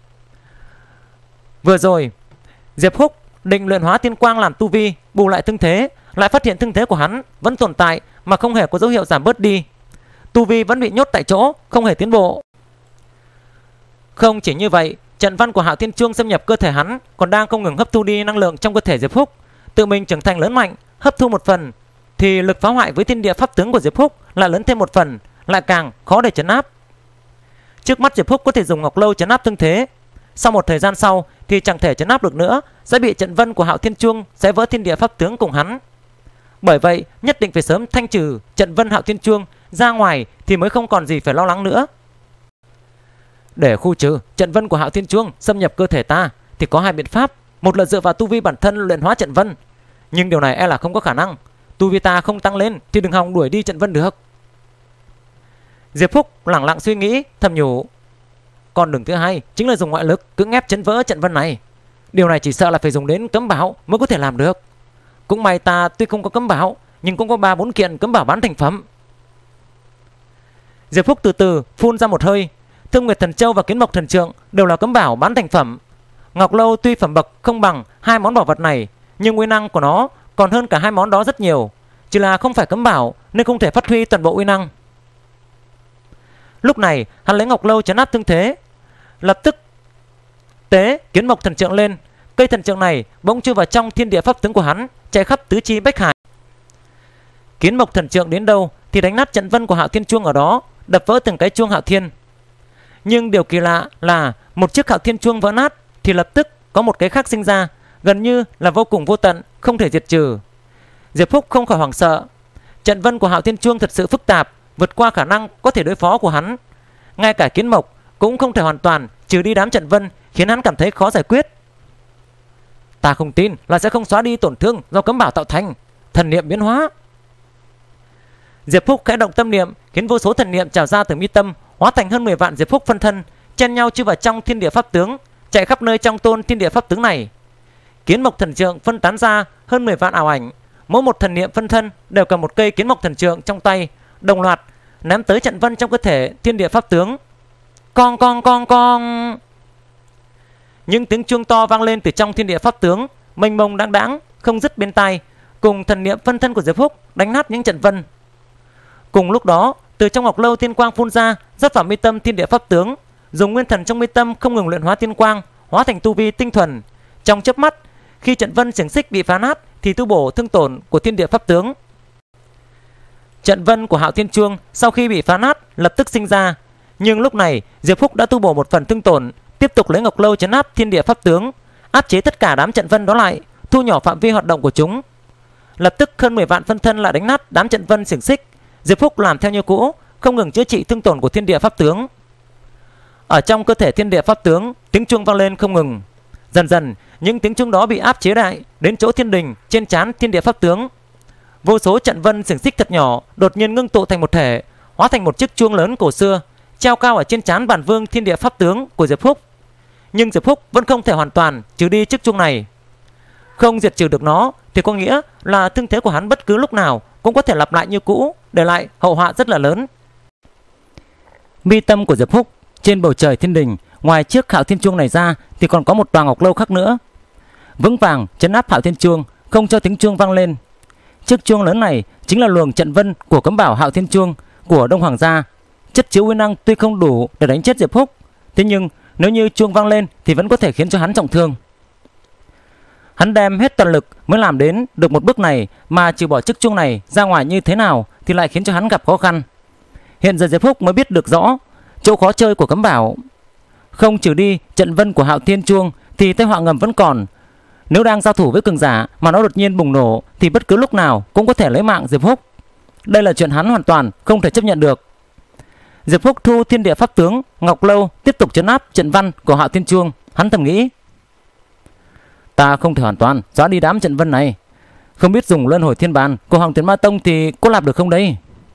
Vừa rồi Diệp Phúc định luyện hóa tiên quang làm tu vi bù lại thương thế, lại phát hiện thương thế của hắn vẫn tồn tại mà không hề có dấu hiệu giảm bớt đi, tu vi vẫn bị nhốt tại chỗ, không hề tiến bộ. Không chỉ như vậy, trận văn của Hạo Thiên Chuông xâm nhập cơ thể hắn còn đang không ngừng hấp thu đi năng lượng trong cơ thể Diệp Phúc, tự mình trưởng thành lớn mạnh. Hấp thu một phần thì lực phá hoại với thiên địa pháp tướng của Diệp Phúc lại lớn thêm một phần, lại càng khó để trấn áp. Trước mắt Diệp Phúc có thể dùng ngọc lâu trấn áp thương thế, sau một thời gian sau thì chẳng thể trấn áp được nữa, sẽ bị trận vân của Hạo Thiên Chuông xé vỡ thiên địa pháp tướng cùng hắn. Bởi vậy nhất định phải sớm thanh trừ trận vân Hạo Thiên Chuông ra ngoài thì mới không còn gì phải lo lắng nữa. Để khu trừ trận vân của Hạo Thiên Chuông xâm nhập cơ thể ta thì có hai biện pháp, một là dựa vào tu vi bản thân luyện hóa trận vân, nhưng điều này e là không có khả năng, tu vi ta không tăng lên thì đừng hòng đuổi đi trận vân được. Diệp Phúc lẳng lặng suy nghĩ, thầm nhủ, con đường thứ hai chính là dùng ngoại lực cưỡng ép chấn vỡ trận vân này. Điều này chỉ sợ là phải dùng đến cấm bảo mới có thể làm được. Cũng may ta tuy không có cấm bảo nhưng cũng có ba bốn kiện cấm bảo bán thành phẩm. Diệp Phúc từ từ phun ra một hơi. Thương Nguyệt Thần Châu và Kiến Mộc Thần Trượng đều là cấm bảo bán thành phẩm. Ngọc Lâu tuy phẩm bậc không bằng hai món bảo vật này, nhưng uy năng của nó còn hơn cả hai món đó rất nhiều, chỉ là không phải cấm bảo nên không thể phát huy toàn bộ uy năng. Lúc này hắn lấy Ngọc Lâu trấn áp thương thế, lập tức tế Kiến Mộc Thần Trượng lên. Cây thần trượng này bỗng chui vào trong thiên địa pháp tướng của hắn, chạy khắp tứ chi bách hải. Kiến Mộc Thần Trượng đến đâu thì đánh nát trận vân của Hạo Thiên Chuông ở đó, đập vỡ từng cái chuông Hạo Thiên. Nhưng điều kỳ lạ là một chiếc Hạo Thiên Chuông vỡ nát thì lập tức có một cái khác sinh ra, gần như là vô cùng vô tận, không thể diệt trừ. Diệp Phúc không khỏi hoảng sợ. Trận vân của Hạo Thiên Chuông thật sự phức tạp, vượt qua khả năng có thể đối phó của hắn. Ngay cả Kiến Mộc cũng không thể hoàn toàn trừ đi đám trận vân, khiến hắn cảm thấy khó giải quyết. Ta không tin là sẽ không xóa đi tổn thương do cấm bảo tạo thành. Thần niệm biến hóa. Diệp Phúc khẽ động tâm niệm, khiến vô số thần niệm trào ra từ mi tâm, hóa thành hơn mười vạn Diệp Phúc phân thân, chen nhau chui vào trong thiên địa pháp tướng, chạy khắp nơi trong tôn thiên địa pháp tướng này. Kiến Mộc Thần Trượng phân tán ra hơn mười vạn ảo ảnh, mỗi một thần niệm phân thân đều cầm một cây Kiến Mộc Thần Trượng trong tay, đồng loạt ném tới trận vân trong cơ thể thiên địa pháp tướng. Con con con con. Những tiếng chuông to vang lên từ trong thiên địa pháp tướng, mênh mông đáng đáng không dứt bên tai, cùng thần niệm phân thân của Diệp Phúc đánh nát những trận vân. Cùng lúc đó, từ trong Ngọc Lâu tiên quang phun ra, rót vào mi tâm thiên địa pháp tướng, dùng nguyên thần trong mi tâm không ngừng luyện hóa tiên quang, hóa thành tu vi tinh thuần. Trong chớp mắt, khi trận vân xiềng xích bị phá nát thì tu bổ thương tổn của thiên địa pháp tướng. Trận vân của Hạo Thiên Chuông sau khi bị phá nát lập tức sinh ra, nhưng lúc này Diệp Phúc đã tu bổ một phần thương tổn, tiếp tục lấy Ngọc Lâu trấn áp thiên địa pháp tướng, áp chế tất cả đám trận vân đó lại, thu nhỏ phạm vi hoạt động của chúng. Lập tức hơn mười vạn phân thân lại đánh nát đám trận vân xiềng xích. Diệp Phúc làm theo như cũ, không ngừng chữa trị thương tổn của thiên địa pháp tướng. Ở trong cơ thể thiên địa pháp tướng, tiếng chuông vang lên không ngừng. Dần dần, những tiếng chuông đó bị áp chế lại đến chỗ thiên đình trên trán thiên địa pháp tướng. Vô số trận vân xiềng xích thật nhỏ đột nhiên ngưng tụ thành một thể, hóa thành một chiếc chuông lớn cổ xưa, treo cao ở trên trán bản vương thiên địa pháp tướng của Diệp Phúc. Nhưng Diệp Phúc vẫn không thể hoàn toàn trừ đi chiếc chuông này. Không diệt trừ được nó thì có nghĩa là thương thế của hắn bất cứ lúc nào cũng có thể lặp lại như cũ, để lại hậu họa rất là lớn. Mi tâm của Diệp Phúc, trên bầu trời thiên đình, ngoài chiếc Hạo Thiên Chuông này ra thì còn có một tòa ngọc lâu khác nữa, vững vàng trấn áp Hạo Thiên Chuông, không cho tiếng chuông vang lên. Chiếc chuông lớn này chính là luồng trận vân của cấm bảo Hạo Thiên Chuông của Đông Hoàng gia. Chất chứa uy năng tuy không đủ để đánh chết Diệp Phúc, thế nhưng nếu như chuông vang lên thì vẫn có thể khiến cho hắn trọng thương. Hắn đem hết toàn lực mới làm đến được một bước này, mà trừ bỏ chiếc chuông này ra ngoài như thế nào thì lại khiến cho hắn gặp khó khăn. Hiện giờ Diệp Phúc mới biết được rõ chỗ khó chơi của cấm bảo. Không trừ đi trận vân của Hạo Thiên Chuông thì tai họa ngầm vẫn còn. Nếu đang giao thủ với cường giả mà nó đột nhiên bùng nổ thì bất cứ lúc nào cũng có thể lấy mạng Diệp Phúc. Đây là chuyện hắn hoàn toàn không thể chấp nhận được. Diệp Phúc thu thiên địa pháp tướng ngọc lâu, tiếp tục trấn áp trận văn của Hạo Thiên Chuông. Hắn thầm nghĩ, ta không thể hoàn toàn xóa đi đám trận vân này, không biết dùng luân hồi thiên bàn của Hoàng Tuyền Ma Tông thì có làm được không đây?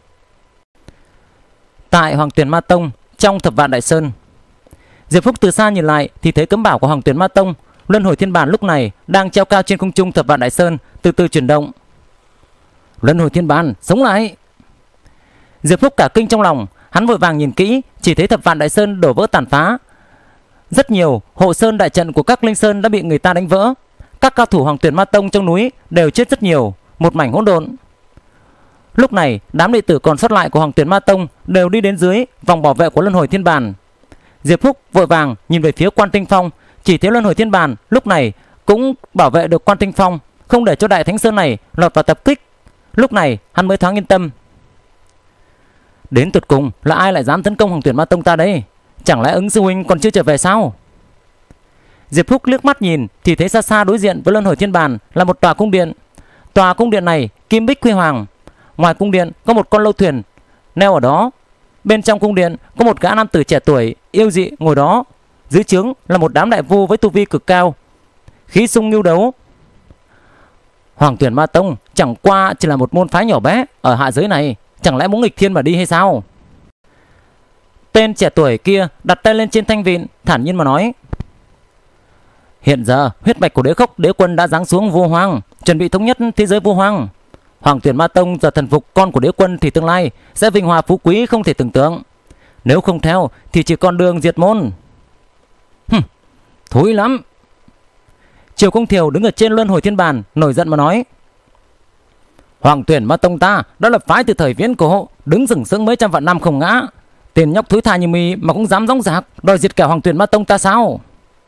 Tại Hoàng Tuyền Ma Tông, trong Thập Vạn Đại Sơn, Diệp Phúc từ xa nhìn lại thì thấy cấm bảo của Hoàng Tuyền Ma Tông luân hồi thiên bàn lúc này đang treo cao trên không trung Thập Vạn Đại Sơn, từ từ chuyển động. Luân hồi thiên bàn sống lại! Diệp Phúc cả kinh trong lòng, hắn vội vàng nhìn kỹ, chỉ thấy Thập Vạn Đại Sơn đổ vỡ tàn phá. Rất nhiều hộ sơn đại trận của các linh sơn đã bị người ta đánh vỡ. Các cao thủ Hoàng Tuyền Ma Tông trong núi đều chết rất nhiều, một mảnh hỗn độn. Lúc này đám đệ tử còn sót lại của Hoàng Tuyền Ma Tông đều đi đến dưới vòng bảo vệ của luân hồi thiên bàn. Diệp Phúc vội vàng nhìn về phía Quan Tinh Phong, chỉ thấy luân hồi thiên bàn lúc này cũng bảo vệ được Quan Tinh Phong, không để cho Đại Thánh Sơn này lọt vào tập kích. Lúc này hắn mới thoáng yên tâm. Đến tuyệt cùng là ai lại dám tấn công Hoàng Tuyền Ma Tông ta đây? Chẳng lẽ Ứng sư huynh còn chưa trở về sao? Diệp Phúc liếc mắt nhìn thì thấy xa xa đối diện với luân hồi thiên bàn là một tòa cung điện. Tòa cung điện này kim bích huy hoàng. Ngoài cung điện có một con lâu thuyền neo ở đó. Bên trong cung điện có một gã nam tử trẻ tuổi yêu dị ngồi đó. Dưới trướng là một đám đại vu với tu vi cực cao, khí sung ngưu đấu. Hoàng Tuyền Ma Tông chẳng qua chỉ là một môn phái nhỏ bé ở hạ giới này, chẳng lẽ muốn nghịch thiên mà đi hay sao? Tên trẻ tuổi kia đặt tay lên trên thanh vịn, thản nhiên mà nói, hiện giờ huyết mạch của Đế Khốc Đế Quân đã giáng xuống vô hoang, chuẩn bị thống nhất thế giới vô hoang. Hoàng Tuyền Ma Tông giờ thần phục con của Đế Quân thì tương lai sẽ vinh hoa phú quý không thể tưởng tượng. Nếu không theo thì chỉ còn đường diệt môn. Hừm, thối lắm. Triều Công Thiều đứng ở trên luân hồi thiên bàn nổi giận mà nói, Hoàng Tuyền Ma Tông ta đã lập phái từ thời viễn cổ, đứng sừng sững mấy trăm vạn năm không ngã. Tên nhóc thối tha như mi mà cũng dám dõng dạc đòi diệt cả Hoàng Tuyền Ma Tông ta sao?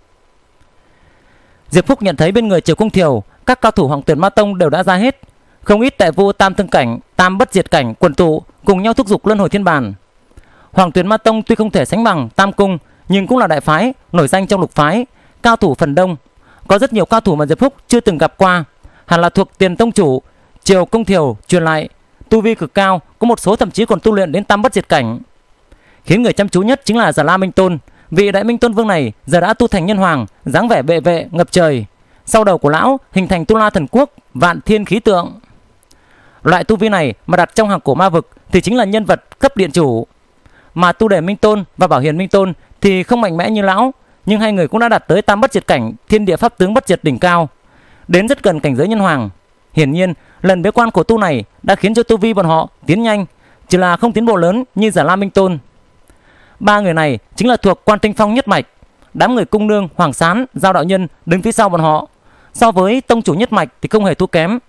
Diệp Phúc nhận thấy bên người Triều Công Thiều các cao thủ Hoàng Tuyền Ma Tông đều đã ra hết. Không ít đại vu tam thương cảnh, tam bất diệt cảnh quần tụ cùng nhau thúc giục luân hồi thiên bàn. Hoàng Tuyền Ma Tông tuy không thể sánh bằng Tam Cung, nhưng cũng là đại phái nổi danh trong lục phái, cao thủ phần đông. Có rất nhiều cao thủ mà Diệp Phúc chưa từng gặp qua, hẳn là thuộc tiền tông chủ Triều Công Thiều truyền lại, tu vi cực cao, có một số thậm chí còn tu luyện đến tam bất diệt cảnh. Khiến người chăm chú nhất chính là Già La Minh Tôn. Vị Đại Minh Tôn Vương này giờ đã tu thành nhân hoàng, dáng vẻ bệ vệ ngập trời. Sau đầu của lão hình thành Tu La Thần Quốc, vạn thiên khí tượng. Loại tu vi này mà đặt trong hàng cổ ma vực thì chính là nhân vật cấp điện chủ. Mà Tu Đề Minh Tôn và Bảo Hiền Minh Tôn thì không mạnh mẽ như lão, nhưng hai người cũng đã đạt tới tam bất diệt cảnh, thiên địa pháp tướng bất diệt đỉnh cao, đến rất gần cảnh giới nhân hoàng. Hiển nhiên lần bế quan của tu này đã khiến cho tu vi bọn họ tiến nhanh, chỉ là không tiến bộ lớn như Già La Minh Tôn. Ba người này chính là thuộc Quan Tinh Phong nhất mạch. Đám người Cung Nương, Hoàng Sán, Giao đạo nhân đứng phía sau bọn họ, so với tông chủ nhất mạch thì không hề thua kém.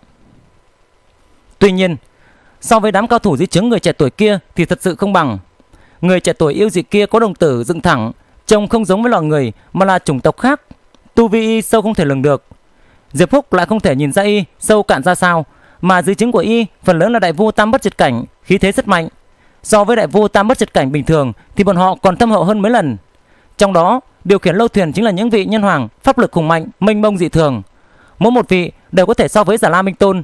Tuy nhiên so với đám cao thủ dưới trướng người trẻ tuổi kia thì thật sự không bằng. Người trẻ tuổi yêu dị kia có đồng tử dựng thẳng, trông không giống với loài người mà là chủng tộc khác, tu vi y sâu không thể lường được. Diệp Phúc lại không thể nhìn ra y sâu cạn ra sao, mà dưới trướng của y phần lớn là đại vu tam bất diệt cảnh, khí thế rất mạnh. So với đại vu tam bất diệt cảnh bình thường thì bọn họ còn thâm hậu hơn mấy lần. Trong đó điều khiển lâu thuyền chính là những vị nhân hoàng, pháp lực hùng mạnh, mênh mông dị thường. Mỗi một vị đều có thể so với Già La Minh Tôn.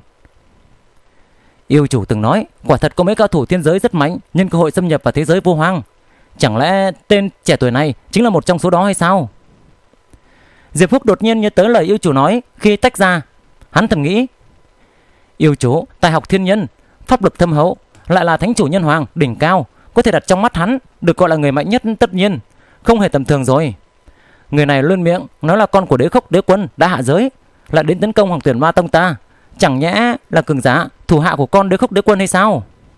Yêu chủ từng nói quả thật có mấy cao thủ thiên giới rất mạnh, nhân cơ hội xâm nhập vào thế giới vô hoang. Chẳng lẽ tên trẻ tuổi này chính là một trong số đó hay sao? Diệp Phúc đột nhiên nhớ tới lời yêu chủ nói khi tách ra. Hắn thầm nghĩ, yêu chủ tài học thiên nhân, pháp lực thâm hậu, lại là thánh chủ nhân hoàng đỉnh cao, có thể đặt trong mắt hắn được gọi là người mạnh nhất, tất nhiên không hề tầm thường rồi. Người này luôn miệng nói là con của Đế Khốc Đế Quân đã hạ giới, lại đến tấn công Hoàng Tuyền Ma Tông ta, chẳng nhẽ là cường giả thủ hạ của con Đế Khốc Đế Quân hay sao?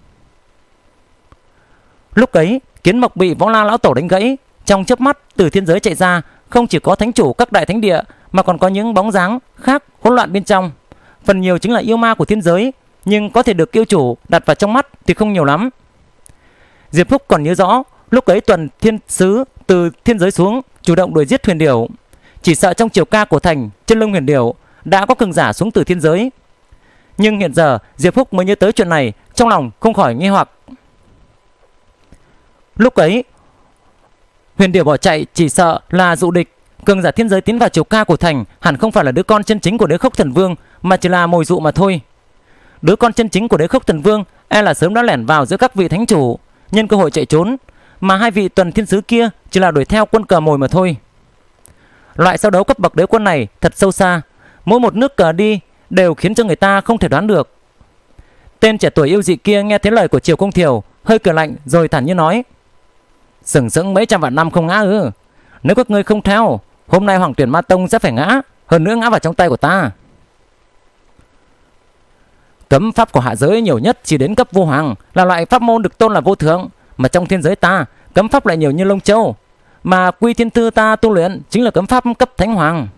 Lúc ấy Kiến Mộc bị Võ La lão tổ đánh gãy. Trong chớp mắt từ thiên giới chạy ra không chỉ có thánh chủ các đại thánh địa mà còn có những bóng dáng khác hỗn loạn bên trong. Phần nhiều chính là yêu ma của thiên giới, nhưng có thể được yêu chủ đặt vào trong mắt thì không nhiều lắm. Diệp Phúc còn nhớ rõ lúc ấy Tuần Thiên Sứ từ thiên giới xuống chủ động đuổi giết huyền điểu. Chỉ sợ trong chiều ca của thành Chân Lông huyền điểu đã có cường giả xuống từ thiên giới. Nhưng hiện giờ Diệp Phúc mới nhớ tới chuyện này, trong lòng không khỏi nghi hoặc. Lúc ấy huyền điểu bỏ chạy chỉ sợ là dụ địch. Cường giả thiên giới tiến vào chiều ca của thành hẳn không phải là đứa con chân chính của Đế Khốc Thần Vương, mà chỉ là mồi dụ mà thôi. Đứa con chân chính của Đế Khốc Thần Vương e là sớm đã lẻn vào giữa các vị thánh chủ, nhân cơ hội chạy trốn, mà hai vị Tuần Thiên Sứ kia chỉ là đuổi theo quân cờ mồi mà thôi. Loại sao đấu cấp bậc đế quân này thật sâu xa, mỗi một nước cờ đi đều khiến cho người ta không thể đoán được. Tên trẻ tuổi yêu dị kia nghe thấy lời của Triều Công Thiều, hơi cười lạnh rồi thản nhiên nói: sừng sững mấy trăm vạn năm không ngã ư? Nếu các ngươi không theo, hôm nay Hoàng Tuyển Ma Tông sẽ phải ngã, hơn nữa ngã vào trong tay của ta. Cấm pháp của hạ giới nhiều nhất chỉ đến cấp vô hoàng, là loại pháp môn được tôn là vô thượng, mà trong thiên giới ta cấm pháp lại nhiều như lông châu, mà Quy Thiên Thư ta tu luyện chính là cấm pháp cấp thánh hoàng.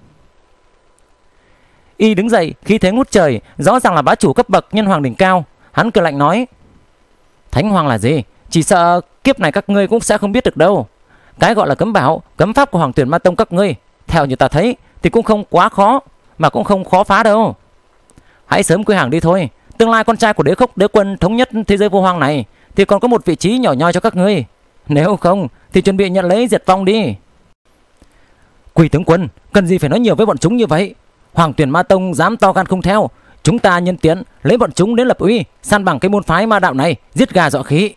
Y đứng dậy khí thế ngút trời, rõ ràng là bá chủ cấp bậc nhân hoàng đỉnh cao. Hắn cười lạnh nói: thánh hoàng là gì? Chỉ sợ kiếp này các ngươi cũng sẽ không biết được đâu. Cái gọi là cấm bảo, cấm pháp của Hoàng Tuyển Ma Tông các ngươi, theo như ta thấy thì cũng không quá khó, mà cũng không khó phá đâu. Hãy sớm quy hàng đi thôi. Tương lai con trai của Đế Khốc Đế Quân thống nhất thế giới vô hoang này thì còn có một vị trí nhỏ nhoi cho các ngươi. Nếu không thì chuẩn bị nhận lấy diệt vong đi. Quỷ tướng quân, cần gì phải nói nhiều với bọn chúng như vậy? Hoàng Tuyển Ma Tông dám to gan không theo, chúng ta nhân tiện lấy bọn chúng đến lập uy, san bằng cái môn phái ma đạo này, giết gà dọa khí.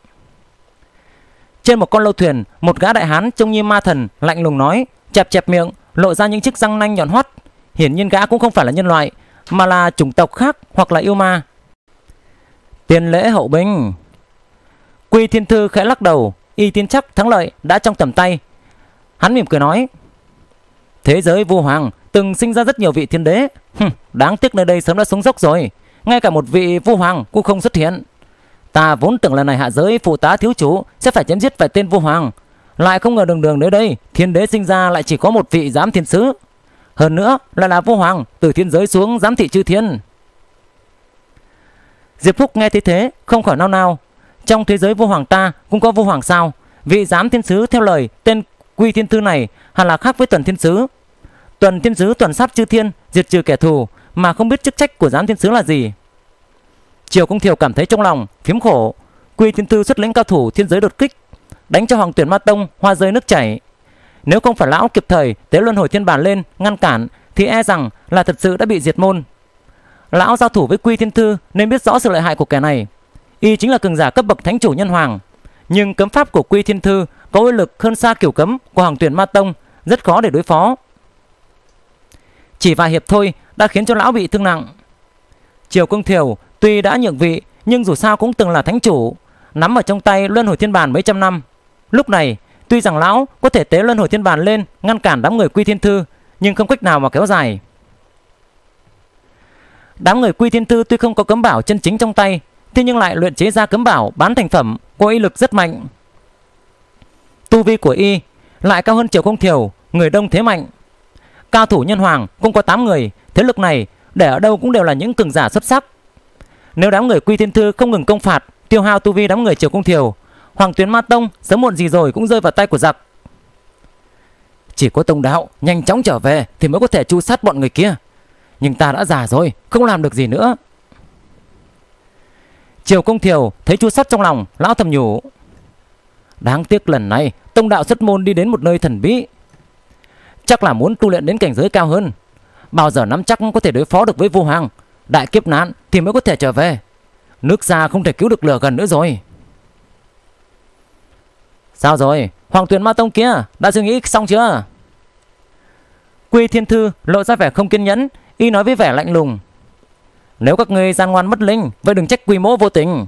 Trên một con lâu thuyền, một gã đại hán trông như ma thần lạnh lùng nói, chẹp chẹp miệng, lộ ra những chiếc răng nanh nhọn hoắt. Hiển nhiên gã cũng không phải là nhân loại, mà là chủng tộc khác hoặc là yêu ma. Tiền lễ hậu binh. Quy Thiên Thư khẽ lắc đầu, y tin chắc thắng lợi đã trong tầm tay. Hắn mỉm cười nói: thế giới vô hoàng từng sinh ra rất nhiều vị thiên đế, Hừm, đáng tiếc nơi đây sớm đã xuống dốc rồi, ngay cả một vị vô hoàng cũng không xuất hiện. Ta vốn tưởng lần này hạ giới phụ tá thiếu chủ sẽ phải chém giết vài tên vô hoàng, lại không ngờ đường đường đến đây thiên đế sinh ra lại chỉ có một vị giám thiên sứ, hơn nữa lại là vô hoàng từ thiên giới xuống giám thị chư thiên. Diệp Phúc nghe thấy thế không khỏi nao nao. Trong thế giới vô hoàng ta cũng có vô hoàng sao? Vị giám thiên sứ theo lời tên Quy Thiên Thư này hẳn là khác với Tuần Thiên Sứ. Tuần Thiên Sứ tuần sát chư thiên, diệt trừ kẻ thù, mà không biết chức trách của giám thiên sứ là gì. Triều Công Thiều cảm thấy trong lòng phiếm khổ. Quy Thiên Thư xuất lĩnh cao thủ thiên giới đột kích, đánh cho Hoàng Tuyển Ma Tông hoa rơi nước chảy. Nếu không phải lão kịp thời tế luân hồi thiên bản lên ngăn cản thì e rằng là thật sự đã bị diệt môn. Lão giao thủ với Quy Thiên Thư nên biết rõ sự lợi hại của kẻ này. Y chính là cường giả cấp bậc thánh chủ nhân hoàng, nhưng cấm pháp của Quy Thiên Thư có uy lực hơn xa kiểu cấm của Hoàng Tuyển Ma Tông, rất khó để đối phó. Chỉ vài hiệp thôi đã khiến cho lão bị thương nặng. Triều Công Thiều tuy đã nhượng vị, nhưng dù sao cũng từng là thánh chủ, nắm ở trong tay luân hồi thiên bản mấy trăm năm. Lúc này tuy rằng lão có thể tế luân hồi thiên bản lên ngăn cản đám người Quy Thiên Thư, nhưng không cách nào mà kéo dài. Đám người Quy Thiên Thư tuy không có cấm bảo chân chính trong tay, thế nhưng lại luyện chế ra cấm bảo bán thành phẩm có uy lực rất mạnh. Tu vi của y lại cao hơn Triều Công Thiều, người đông thế mạnh. Cao thủ nhân hoàng cũng có tám người, thế lực này để ở đâu cũng đều là những cường giả xuất sắc. Nếu đám người Quy Thiên Thư không ngừng công phạt, tiêu hao tu vi đám người Triều Công Thiều, Hoàng Tuyển Ma Tông sớm muộn gì rồi cũng rơi vào tay của giặc. Chỉ có Tông đạo nhanh chóng trở về thì mới có thể tru sát bọn người kia, nhưng ta đã già rồi, không làm được gì nữa. Triều Công Thiều thấy chua xót trong lòng, lão thầm nhủ: đáng tiếc lần này Tông đạo xuất môn đi đến một nơi thần bí, chắc là muốn tu luyện đến cảnh giới cao hơn. Bao giờ nắm chắc có thể đối phó được với vô hoàng, đại kiếp nạn thì mới có thể trở về. Nước xa không thể cứu được lửa gần nữa rồi. Sao rồi, Hoàng Tuyển Ma Tông kia đã suy nghĩ xong chưa? Quy Thiên Thư lộ ra vẻ không kiên nhẫn, y nói với vẻ lạnh lùng: nếu các ngươi gian ngoan mất linh, vậy đừng trách Quy mỗ vô tình.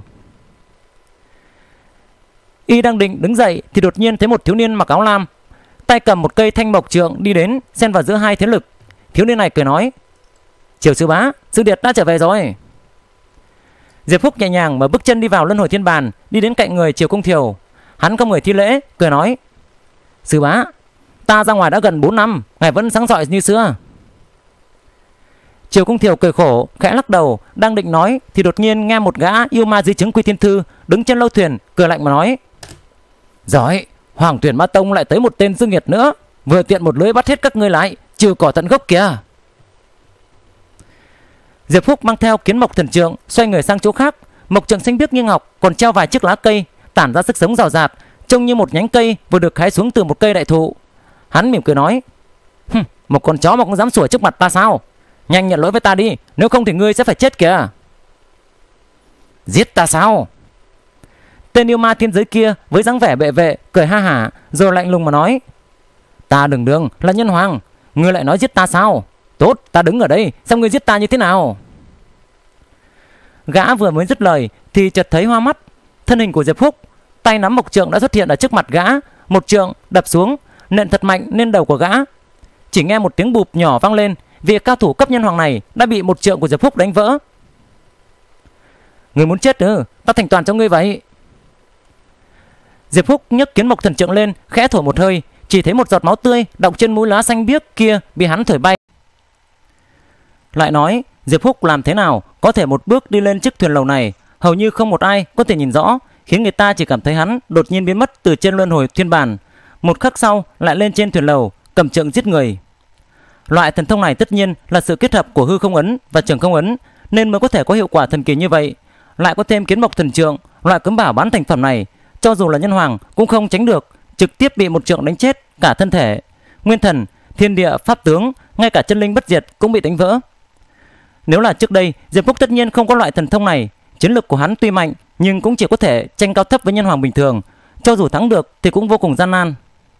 Y đang định đứng dậy thì đột nhiên thấy một thiếu niên mặc áo lam, tay cầm một cây thanh mộc trượng đi đến, xen vào giữa hai thế lực. Thiếu niên này cười nói: Triều sư bá, sư điệt đã trở về rồi. Diệp Phúc nhẹ nhàng mà bước chân đi vào luân hồi thiên bàn, đi đến cạnh người Triều Công Thiều. Hắn không người thi lễ, cười nói: "Sư bá, ta ra ngoài đã gần bốn năm, ngài vẫn sáng rọi như xưa." Triều Công Thiều cười khổ, khẽ lắc đầu, đang định nói thì đột nhiên nghe một gã yêu ma dưới trướng Quy Thiên Thư đứng trên lâu thuyền, cười lạnh mà nói: "Giỏi, Hoàng Tuyển Ma Tông lại tới một tên dương nghiệt nữa, vừa tiện một lưới bắt hết các ngươi lại, trừ cỏ tận gốc kìa." Diệp Phúc mang theo Kiến Mộc Thần Trượng xoay người sang chỗ khác. Mộc trượng xanh biếc như ngọc, còn treo vài chiếc lá cây tản ra sức sống rào rạt, trông như một nhánh cây vừa được hái xuống từ một cây đại thụ. Hắn mỉm cười nói: "Hừm, một con chó mà cũng dám sủa trước mặt ta sao? Nhanh nhận lỗi với ta đi, nếu không thì ngươi sẽ phải chết kìa." "Giết ta sao?" Tên yêu ma thiên giới kia với dáng vẻ bệ vệ cười ha hả, rồi lạnh lùng mà nói: "Ta đường đường là nhân hoàng, ngươi lại nói giết ta sao? Tốt, ta đứng ở đây xem ngươi giết ta như thế nào." Gã vừa mới dứt lời thì chợt thấy hoa mắt. Thân hình của Diệp Phúc, tay nắm mộc trượng đã xuất hiện ở trước mặt gã, một trượng đập xuống, nện thật mạnh lên đầu của gã. Chỉ nghe một tiếng bụp nhỏ vang lên, vị cao thủ cấp nhân hoàng này đã bị một trượng của Diệp Phúc đánh vỡ. "Ngươi muốn chết ư? Ta thành toàn cho ngươi vậy." Diệp Phúc nhấc Kiến Mộc Thần Trượng lên, khẽ thổi một hơi, chỉ thấy một giọt máu tươi đọng trên mũi lá xanh biếc kia bị hắn thổi bay. Lại nói, Diệp Phúc làm thế nào có thể một bước đi lên chiếc thuyền lầu này, hầu như không một ai có thể nhìn rõ, khiến người ta chỉ cảm thấy hắn đột nhiên biến mất từ trên luân hồi thiên bàn, một khắc sau lại lên trên thuyền lầu, cầm trượng giết người. Loại thần thông này tất nhiên là sự kết hợp của hư không ấn và trường không ấn, nên mới có thể có hiệu quả thần kỳ như vậy. Lại có thêm Kiến Mộc Thần Trượng, loại cấm bảo bán thành phẩm này, cho dù là nhân hoàng cũng không tránh được, trực tiếp bị một trượng đánh chết cả thân thể. Nguyên thần, thiên địa, pháp tướng, ngay cả chân linh bất diệt cũng bị đánh vỡ. Nếu là trước đây, Diệp Phúc tất nhiên không có loại thần thông này. Chiến lực của hắn tuy mạnh nhưng cũng chỉ có thể tranh cao thấp với nhân hoàng bình thường, cho dù thắng được thì cũng vô cùng gian nan.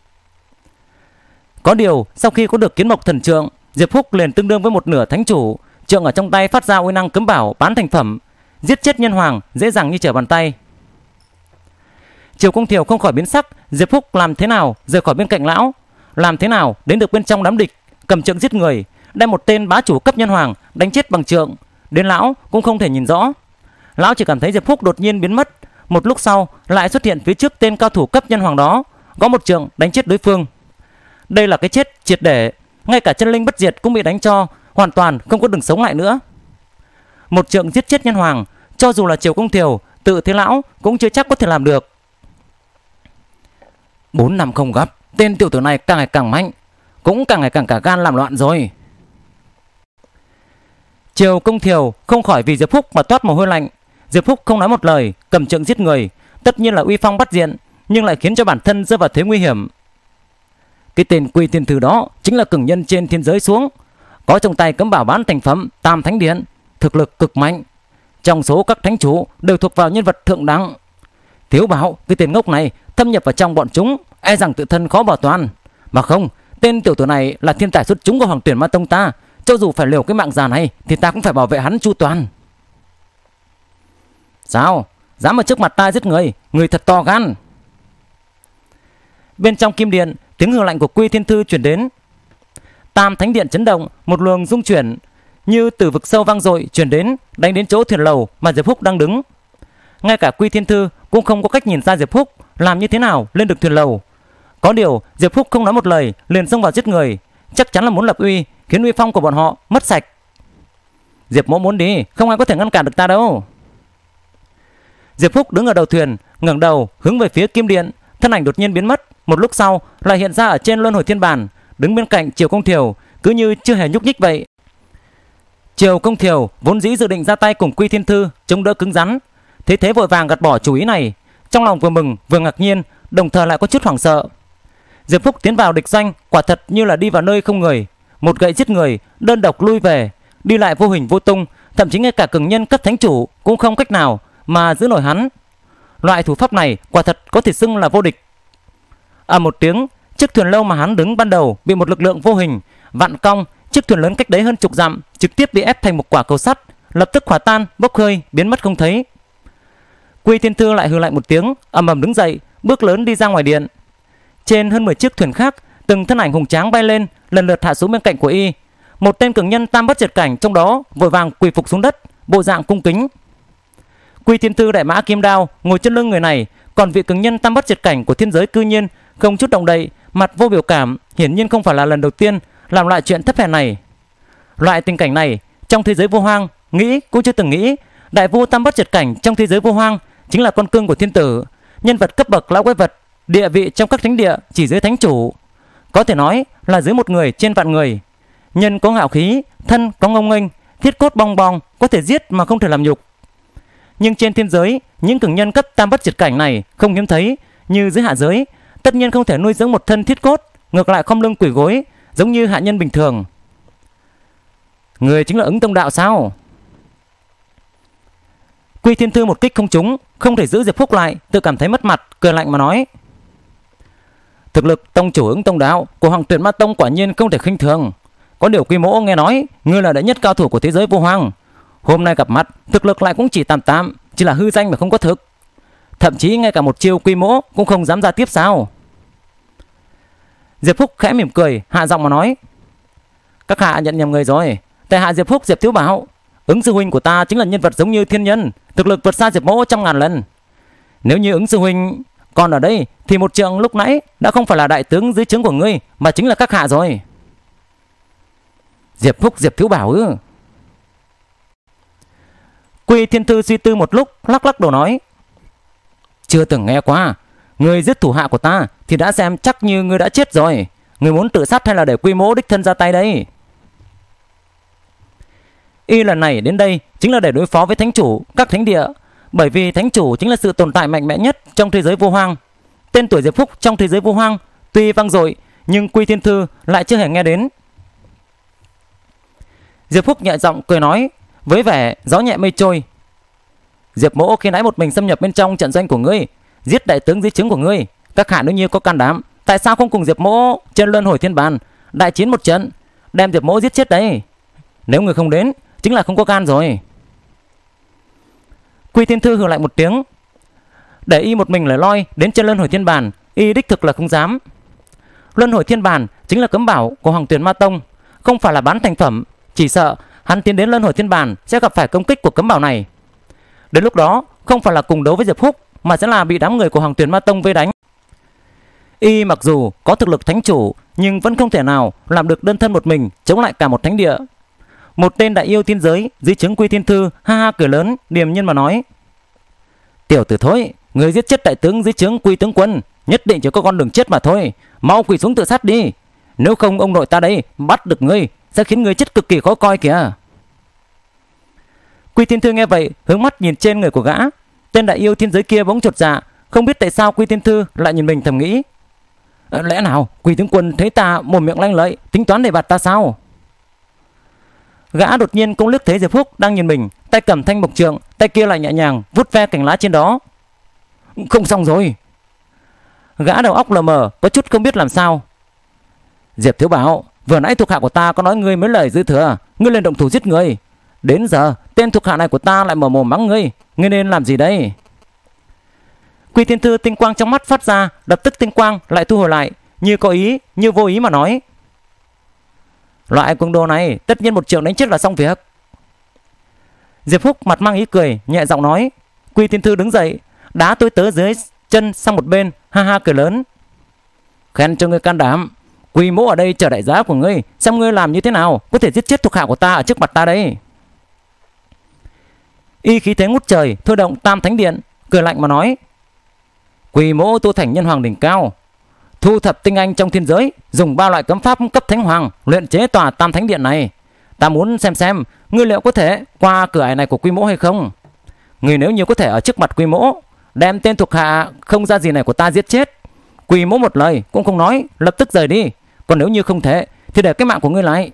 Có điều sau khi có được Kiến Mộc Thần Trượng, Diệp Phúc liền tương đương với một nửa thánh chủ. Trượng ở trong tay phát ra uy năng cấm bảo bán thành phẩm, giết chết nhân hoàng dễ dàng như trở bàn tay. Triều Công Thiều không khỏi biến sắc. Diệp Phúc làm thế nào rời khỏi bên cạnh lão, làm thế nào đến được bên trong đám địch, cầm trượng giết người, đem một tên bá chủ cấp nhân hoàng đánh chết bằng trượng, đến lão cũng không thể nhìn rõ. Lão chỉ cảm thấy Diệp Phúc đột nhiên biến mất, một lúc sau lại xuất hiện phía trước tên cao thủ cấp nhân hoàng đó, có một trượng đánh chết đối phương. Đây là cái chết triệt để, ngay cả chân linh bất diệt cũng bị đánh cho hoàn toàn không có đường sống lại nữa. Một trượng giết chết nhân hoàng, cho dù là Triều Công Thiều tự thế lão cũng chưa chắc có thể làm được. Bốn năm không gặp, tên tiểu tử này càng ngày càng mạnh, cũng càng ngày càng cả gan làm loạn rồi. Triều Công Thiều không khỏi vì Diệp Phúc mà toát mồ hôi lạnh. Diệp Phúc không nói một lời, cầm trượng giết người, tất nhiên là uy phong bắt diện, nhưng lại khiến cho bản thân rơi vào thế nguy hiểm. Cái tên Quy Thiên Thư đó chính là cường nhân trên thiên giới xuống, có trong tay cấm bảo bán thành phẩm Tam Thánh Điện, thực lực cực mạnh. Trong số các thánh chủ đều thuộc vào nhân vật thượng đẳng. Thiếu bảo cái tên ngốc này thâm nhập vào trong bọn chúng, e rằng tự thân khó bảo toàn. Mà không, tên tiểu tử này là thiên tài xuất chúng của Hoàng Tuyển Ma Tông ta, cho dù phải liều cái mạng già này thì ta cũng phải bảo vệ hắn chu toàn. Sao? Dám ở trước mặt ta giết người, người thật to gan. Bên trong kim điện, tiếng hừ lạnh của Quy Thiên Thư truyền đến. Tam Thánh Điện chấn động, một luồng rung chuyển như từ vực sâu vang dội truyền đến, đánh đến chỗ thuyền lầu mà Diệp Phúc đang đứng. Ngay cả Quy Thiên Thư cũng không có cách nhìn ra Diệp Phúc làm như thế nào lên được thuyền lầu. Có điều Diệp Phúc không nói một lời liền xông vào giết người, chắc chắn là muốn lập uy, khiến uy phong của bọn họ mất sạch. Diệp Mỗ muốn đi, không ai có thể ngăn cản được ta đâu. Diệp Phúc đứng ở đầu thuyền, ngẩng đầu hướng về phía kim điện, thân ảnh đột nhiên biến mất, một lúc sau lại hiện ra ở trên luân hồi thiên bàn, đứng bên cạnh Triều Công Thiều, cứ như chưa hề nhúc nhích vậy. Triều Công Thiều vốn dĩ dự định ra tay cùng Quy Thiên Thư chống đỡ cứng rắn, thế thế vội vàng gạt bỏ chủ ý này, trong lòng vừa mừng vừa ngạc nhiên, đồng thời lại có chút hoảng sợ. Diệp Phúc tiến vào địch doanh quả thật như là đi vào nơi không người, một gậy giết người, đơn độc lui về, đi lại vô hình vô tung, thậm chí ngay cả cường nhân cấp thánh chủ cũng không cách nào mà giữ nổi hắn. Loại thủ pháp này quả thật có thể xưng là vô địch. À một tiếng, chiếc thuyền lâu mà hắn đứng ban đầu bị một lực lượng vô hình vặn cong, chiếc thuyền lớn cách đấy hơn chục dặm trực tiếp bị ép thành một quả cầu sắt, lập tức hòa tan, bốc hơi, biến mất không thấy. Quy Thiên Thư lại hừ lạnh một tiếng, ầm ầm đứng dậy, bước lớn đi ra ngoài điện. Trên hơn mười chiếc thuyền khác, từng thân ảnh hùng tráng bay lên, lần lượt hạ xuống bên cạnh của y. Một tên cường nhân tam bất diệt cảnh trong đó vội vàng quỳ phục xuống đất, bộ dạng cung kính. Quy Thiên Thư đại mã kim đao ngồi trên lưng người này, còn vị cường nhân tam bất diệt cảnh của thiên giới cư nhiên không chút động đậy, mặt vô biểu cảm, hiển nhiên không phải là lần đầu tiên làm loại chuyện thấp hèn này. Loại tình cảnh này trong thế giới vô hoang, nghĩ cũng chưa từng nghĩ. Đại vô tam bất diệt cảnh trong thế giới vô hoang chính là con cưng của thiên tử, nhân vật cấp bậc lão quái vật, địa vị trong các thánh địa chỉ dưới thánh chủ, có thể nói là dưới một người trên vạn người. Nhân có ngạo khí, thân có ngông nghênh, thiết cốt bong bong, có thể giết mà không thể làm nhục. Nhưng trên thiên giới, những cường nhân cấp tam bất diệt cảnh này không hiếm thấy, như dưới hạ giới, tất nhiên không thể nuôi dưỡng một thân thiết cốt, ngược lại không lưng quỳ gối giống như hạ nhân bình thường. Người chính là Ứng Tông Đạo sao? Quy Thiên Thư một kích không trúng, không thể giữ Diệp Phúc lại, tự cảm thấy mất mặt, cười lạnh mà nói: thực lực tông chủ Ứng Tông Đạo của Hoàng Tuyển Ma Tông quả nhiên không thể khinh thường. Có điều Quy Mỗ nghe nói ngươi là đệ nhất cao thủ của thế giới vô hoang, hôm nay gặp mặt thực lực lại cũng chỉ tạm tạm, chỉ là hư danh mà không có thực. Thậm chí ngay cả một chiêu Quy Mỗ cũng không dám ra tiếp sao? Diệp Phúc khẽ mỉm cười, hạ giọng mà nói: các hạ nhận nhầm người rồi, tại hạ Diệp Phúc Diệp Thiếu Bảo. Ứng sư huynh của ta chính là nhân vật giống như thiên nhân, thực lực vượt xa Diệp Mỗ trăm ngàn lần. Nếu như Ứng sư huynh còn ở đây thì một trượng lúc nãy đã không phải là đại tướng dưới trướng của ngươi, mà chính là các hạ rồi. Diệp Phúc Diệp Thiếu Bảo ư? Quy Thiên Thư suy tư một lúc, lắc lắc đầu nói: chưa từng nghe qua. Người giết thủ hạ của ta thì đã xem chắc như ngươi đã chết rồi. Người muốn tự sát hay là để Quy Mỗ đích thân ra tay đây? Y lần này đến đây chính là để đối phó với thánh chủ các thánh địa, bởi vì thánh chủ chính là sự tồn tại mạnh mẽ nhất trong thế giới vô hoang. Tên tuổi Diệp Phúc trong thế giới vô hoang tuy vang dội, nhưng Quy Thiên Thư lại chưa hề nghe đến. Diệp Phúc nhẹ giọng cười nói với vẻ gió nhẹ mây trôi: Diệp Mỗ khi nãy một mình xâm nhập bên trong trận doanh của ngươi, giết đại tướng dưới trướng của ngươi. Các hạ nếu như có can đảm, tại sao không cùng Diệp Mỗ trên luân hồi thiên bàn đại chiến một trận, đem Diệp Mỗ giết chết đấy? Nếu người không đến, chính là không có gan rồi. Quy Thiên Thư hừ lại một tiếng: để y một mình lẻ loi đến trên luân hồi thiên bàn, y đích thực là không dám. Luân hồi thiên bàn chính là cấm bảo của Hoàng Tuyển Ma Tông, không phải là bán thành phẩm. Chỉ sợ hắn tiến đến luân hồi thiên bàn sẽ gặp phải công kích của cấm bảo này. Đến lúc đó không phải là cùng đấu với Diệp Phúc, mà sẽ là bị đám người của Hoàng Tuyển Ma Tông vây đánh. Y mặc dù có thực lực thánh chủ, nhưng vẫn không thể nào làm được đơn thân một mình chống lại cả một thánh địa. Một tên đại yêu thiên giới dưới trướng Quy Thiên Thư ha ha cười lớn, điềm nhiên mà nói: tiểu tử thối, người giết chết đại tướng dưới trướng Quy tướng quân, nhất định chỉ có con đường chết mà thôi. Mau quỳ xuống tự sát đi, nếu không ông nội ta đây bắt được ngươi sẽ khiến người chết cực kỳ khó coi kìa. Quy Thiên Thư nghe vậy hướng mắt nhìn trên người của gã. Tên đại yêu thiên giới kia bỗng chột dạ, không biết tại sao Quy Thiên Thư lại nhìn mình thầm nghĩ: lẽ nào Quy tướng quân thấy ta mồm miệng lanh lợi, tính toán để bạt ta sao? Gã đột nhiên cũng liếc thấy Diệp Phúc đang nhìn mình, tay cầm thanh mộc trượng, tay kia lại nhẹ nhàng vuốt ve cành lá trên đó. Không xong rồi. Gã đầu óc lờ mờ, có chút không biết làm sao. Diệp Thiếu Bảo, vừa nãy thuộc hạ của ta có nói ngươi mấy lời dư thừa, ngươi lên động thủ giết người. Đến giờ tên thuộc hạ này của ta lại mở mồm mắng ngươi, ngươi nên làm gì đây? Quy Thiên Thư tinh quang trong mắt phát ra, lập tức tinh quang lại thu hồi lại, như có ý như vô ý mà nói: loại cuồng đồ này tất nhiên một trường đánh chết là xong việc. Diệp Phúc mặt mang ý cười, nhẹ giọng nói. Quy Thiên Thư đứng dậy, đá tôi tớ dưới chân sang một bên, ha ha cười lớn: khen cho ngươi can đảm. Quy Mỗ ở đây chờ đại giá của ngươi, xem ngươi làm như thế nào có thể giết chết thuộc hạ của ta ở trước mặt ta đây. Y khí thế ngút trời, thôi động Tam Thánh Điện, cười lạnh mà nói: Quy Mỗ tu thành nhân hoàng đỉnh cao, thu thập tinh anh trong thiên giới, dùng ba loại cấm pháp cấp thánh hoàng luyện chế tòa Tam Thánh Điện này. Ta muốn xem xem ngươi liệu có thể qua cửa ải này của Quy Mỗ hay không. Ngươi nếu như có thể ở trước mặt Quy Mỗ đem tên thuộc hạ không ra gì này của ta giết chết, Quy Mỗ một lời cũng không nói, lập tức rời đi. Còn nếu như không thể thì để cái mạng của ngươi lại.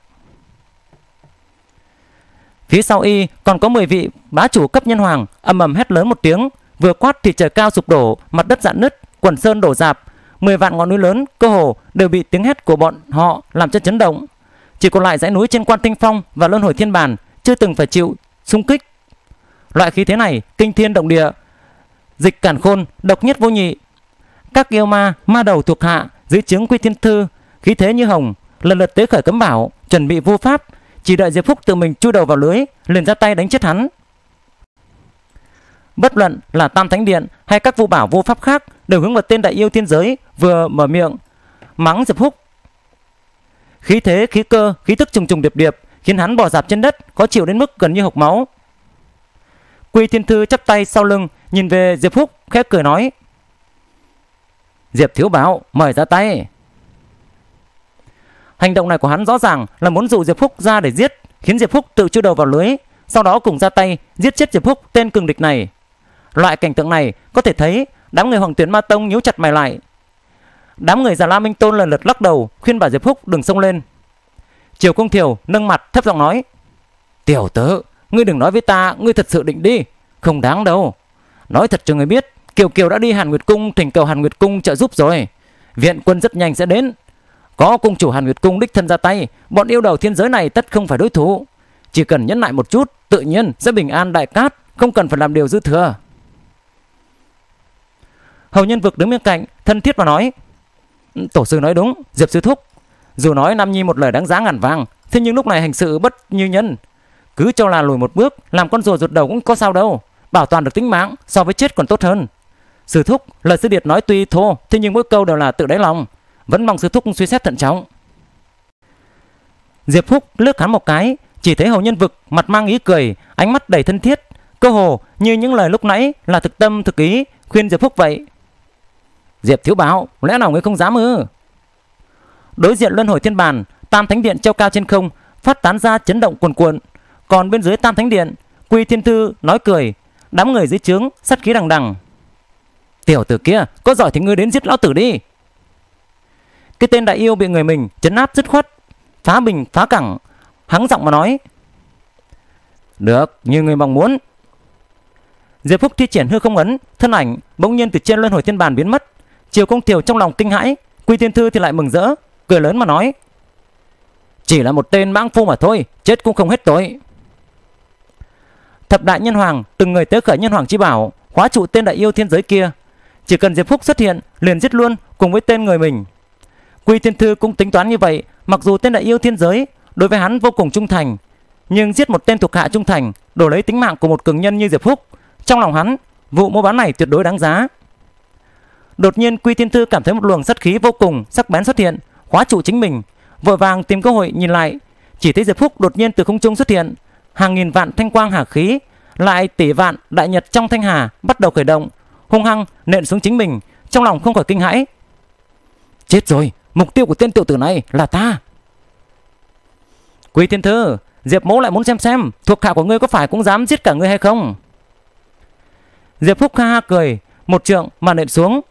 Phía sau y còn có mười vị bá chủ cấp nhân hoàng ầm ầm hét lớn một tiếng, vừa quát thì trời cao sụp đổ, mặt đất rạn nứt, quần sơn đổ rạp, mười vạn ngọn núi lớn cơ hồ đều bị tiếng hét của bọn họ làm cho chấn động. Chỉ còn lại dãy núi trên Quan Tinh Phong và Luân Hồi Thiên Bàn chưa từng phải chịu xung kích. Loại khí thế này kinh thiên động địa, dịch cản khôn, độc nhất vô nhị. Các yêu ma ma đầu thuộc hạ dưới trướng Quy Thiên Thư khí thế như hồng, lần lượt tế khởi cấm bảo, chuẩn bị vô pháp, chỉ đợi Diệp Phúc tự mình chui đầu vào lưới liền ra tay đánh chết hắn. Bất luận là Tam Thánh Điện hay các vô bảo vô pháp khác đều hướng vào tên đại yêu thiên giới vừa mở miệng mắng Diệp Húc. Khí thế, khí cơ, khí tức trùng trùng điệp điệp khiến hắn bò dạp trên đất, khó chịu đến mức gần như hộc máu. Quy Thiên Thư chắp tay sau lưng nhìn về Diệp Húc, khẽ cười nói: Diệp thiếu bảo, mời ra tay. Hành động này của hắn rõ ràng là muốn dụ Diệp Húc ra để giết, khiến Diệp Húc tự chui đầu vào lưới, sau đó cùng ra tay giết chết Diệp Húc, tên cường địch này. Loại cảnh tượng này có thể thấy đám người Hoàng Tuyển Ma Tông nhíu chặt mày lại. Đám người Già La Minh Tôn lần lượt lắc đầu khuyên bảo Diệp Húc đừng xông lên. Triều Công Thiều nâng mặt thấp giọng nói: Tiểu tử, ngươi đừng nói với ta ngươi thật sự định đi, không đáng đâu. Nói thật cho ngươi biết, Kiều Kiều đã đi Hàn Nguyệt Cung thỉnh cầu Hàn Nguyệt Cung trợ giúp rồi. Viện quân rất nhanh sẽ đến. Có cung chủ Hàn Nguyệt Cung đích thân ra tay, bọn yêu đầu thiên giới này tất không phải đối thủ. Chỉ cần nhẫn nại một chút, tự nhiên sẽ bình an đại cát, không cần phải làm điều dư thừa. Hầu Nhân Vực đứng bên cạnh thân thiết mà nói: Tổ sư nói đúng, Diệp sư thúc. Dù nói Nam Nhi một lời đáng giá ngàn vàng, thế nhưng lúc này hành sự bất như nhân. Cứ cho là lùi một bước, làm con rùa rụt đầu cũng có sao đâu. Bảo toàn được tính mạng so với chết còn tốt hơn. Sư thúc, lời sư điệt nói tuy thô, thế nhưng mỗi câu đều là tự đáy lòng. Vẫn mong sư thúc suy xét thận trọng. Diệp Húc lướt hắn một cái, chỉ thấy Hầu Nhân Vực mặt mang ý cười, ánh mắt đầy thân thiết, cơ hồ như những lời lúc nãy là thực tâm thực ý khuyên Diệp Húc vậy. Diệp thiếu bảo, lẽ nào ngươi không dám ư? Đối diện Luân Hồi Thiên Bàn, Tam Thánh Điện treo cao trên không, phát tán ra chấn động cuồn cuộn. Còn bên dưới Tam Thánh Điện, Quy Thiên Thư nói cười, đám người dưới trướng sát khí đằng đằng. Tiểu tử kia, có giỏi thì ngươi đến giết lão tử đi. Cái tên đại yêu bị người mình trấn áp dứt khoát, phá bình phá cẳng, hắng giọng mà nói: Được, như người mong muốn. Diệp Húc thi triển hư không ấn, thân ảnh bỗng nhiên từ trên Luân Hồi Thiên Bàn biến mất. Triều Công Thiều trong lòng kinh hãi, Quy Thiên Thư thì lại mừng rỡ, cười lớn mà nói: Chỉ là một tên mãng phu mà thôi, chết cũng không hết tội. Thập đại nhân hoàng từng người tế khởi nhân hoàng chi bảo, khóa trụ tên đại yêu thiên giới kia. Chỉ cần Diệp Húc xuất hiện liền giết luôn cùng với tên người mình. Quy Thiên Thư cũng tính toán như vậy, mặc dù tên đại yêu thiên giới đối với hắn vô cùng trung thành, nhưng giết một tên thuộc hạ trung thành đổi lấy tính mạng của một cường nhân như Diệp Húc, trong lòng hắn vụ mua bán này tuyệt đối đáng giá. Đột nhiên Quy Thiên Thư cảm thấy một luồng sát khí vô cùng sắc bén xuất hiện, khóa trụ chính mình, vội vàng tìm cơ hội nhìn lại, chỉ thấy Diệp Húc đột nhiên từ không trung xuất hiện, hàng nghìn vạn thanh quang hà khí, lại tỷ vạn đại nhật trong thanh hà bắt đầu khởi động, hung hăng nện xuống chính mình, trong lòng không khỏi kinh hãi. Chết rồi, mục tiêu của tên tiểu tử này là ta. Quy Thiên Thư, Diệp mỗ lại muốn xem xem thuộc hạ của ngươi có phải cũng dám giết cả ngươi hay không. Diệp Húc ha ha cười, một trượng mà nện xuống.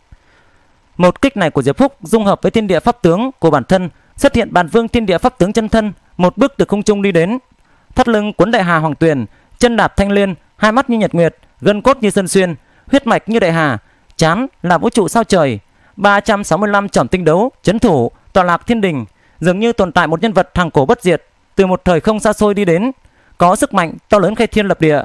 Một kích này của Diệp Húc dung hợp với thiên địa pháp tướng của bản thân, xuất hiện Bản Vương thiên địa pháp tướng chân thân, một bước từ không trung đi đến, thắt lưng cuốn đại hà hoàng tuyền, chân đạp thanh liên, hai mắt như nhật nguyệt, gân cốt như sơn xuyên, huyết mạch như đại hà, trán là vũ trụ sao trời, ba trăm sáu mươi lăm chỏm tinh đấu chấn thủ tọa lạc thiên đình, dường như tồn tại một nhân vật thằng cổ bất diệt từ một thời không xa xôi đi đến, có sức mạnh to lớn khai thiên lập địa.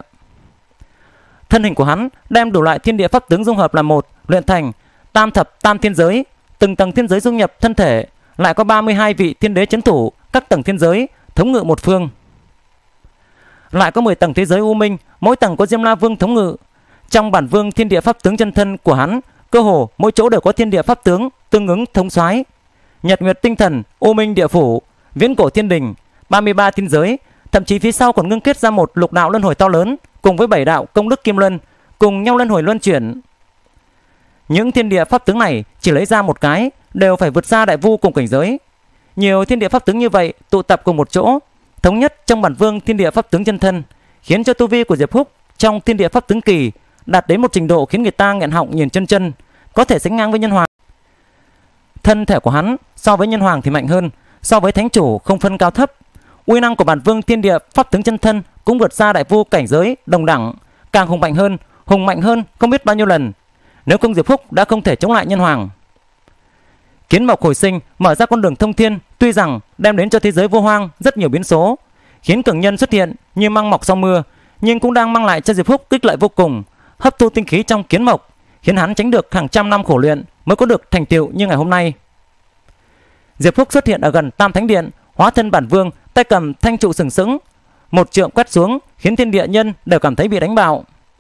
Thân hình của hắn đem đủ loại thiên địa pháp tướng dung hợp làm một, luyện thành tam thập tam thiên giới, từng tầng thiên giới dung nhập thân thể, lại có ba mươi hai vị thiên đế chấn thủ các tầng thiên giới, thống ngự một phương. Lại có mười tầng thế giới u minh, mỗi tầng có Diêm La Vương thống ngự. Trong Bản Vương thiên địa pháp tướng chân thân của hắn, cơ hồ mỗi chỗ đều có thiên địa pháp tướng tương ứng thống soái. Nhật Nguyệt tinh thần, u minh địa phủ, viễn cổ thiên đình, ba mươi ba thiên giới, thậm chí phía sau còn ngưng kết ra một lục đạo luân hồi to lớn, cùng với bảy đạo công đức kim luân, cùng nhau luân hồi luân chuyển. Những thiên địa pháp tướng này chỉ lấy ra một cái đều phải vượt xa đại vu cùng cảnh giới. Nhiều thiên địa pháp tướng như vậy tụ tập cùng một chỗ, thống nhất trong Bản Vương thiên địa pháp tướng chân thân, khiến cho tu vi của Diệp Húc trong thiên địa pháp tướng kỳ đạt đến một trình độ khiến người ta nghẹn họng nhìn chân chân, có thể sánh ngang với nhân hoàng. Thân thể của hắn so với nhân hoàng thì mạnh hơn, so với thánh chủ không phân cao thấp. Uy năng của Bản Vương thiên địa pháp tướng chân thân cũng vượt xa đại vu cảnh giới đồng đẳng, càng hùng mạnh hơn, hùng mạnh hơn không biết bao nhiêu lần. Nếu không Diệp Húc đã không thể chống lại nhân hoàng. Kiến mộc hồi sinh mở ra con đường thông thiên, tuy rằng đem đến cho thế giới vô hoang rất nhiều biến số, khiến cường nhân xuất hiện như măng mọc sau mưa, nhưng cũng đang mang lại cho Diệp Húc kích lợi vô cùng, hấp thu tinh khí trong kiến mộc, khiến hắn tránh được hàng trăm năm khổ luyện mới có được thành tựu như ngày hôm nay. Diệp Húc xuất hiện ở gần Tam Thánh Điện, hóa thân Bản Vương, tay cầm thanh trụ sừng sững, một trượng quét xuống khiến thiên địa nhân đều cảm thấy bị đánh bạo.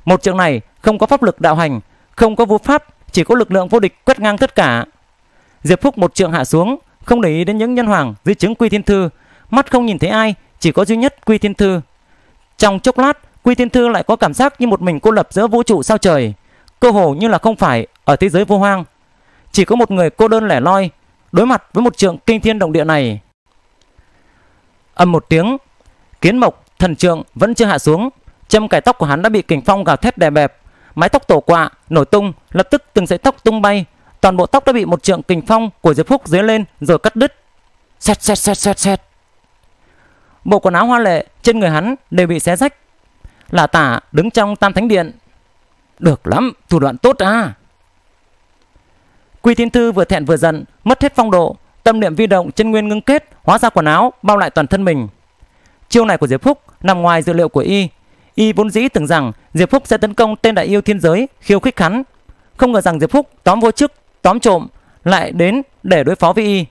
Một trường này không có pháp lực đạo hành, không có vô pháp, chỉ có lực lượng vô địch quét ngang tất cả. Diệp Phúc một trường hạ xuống, không để ý đến những nhân hoàng dưới trướng Quy Thiên Thư, mắt không nhìn thấy ai, chỉ có duy nhất Quy Thiên Thư. Trong chốc lát, Quy Thiên Thư lại có cảm giác như một mình cô lập giữa vũ trụ sao trời, cơ hồ như là không phải ở thế giới vô hoang, chỉ có một người cô đơn lẻ loi đối mặt với một trượng kinh thiên động địa này. Âm một tiếng, Kiến Mộc thần trượng vẫn chưa hạ xuống, châm cài tóc của hắn đã bị kình phong gào thét đè bẹp, mái tóc tổ quạ nổi tung, lập tức từng sợi tóc tung bay, toàn bộ tóc đã bị một trượng kình phong của Diệp Phúc dưới lên rồi cắt đứt. Xẹt xẹt xẹt xẹt xẹt. Bộ quần áo hoa lệ trên người hắn đều bị xé rách. Lả Tả đứng trong Tam Thánh Điện. Được lắm, thủ đoạn tốt à. Quy Thiên Thư vừa thẹn vừa giận, mất hết phong độ, tâm niệm vi động, chân nguyên ngưng kết, hóa ra quần áo bao lại toàn thân mình. Chiêu này của Diệp Phúc nằm ngoài dự liệu của y. Y vốn dĩ tưởng rằng Diệp Phúc sẽ tấn công tên đại yêu thiên giới, khiêu khích hắn, không ngờ rằng Diệp Phúc tóm vô chức, tóm trộm lại đến để đối phó với y.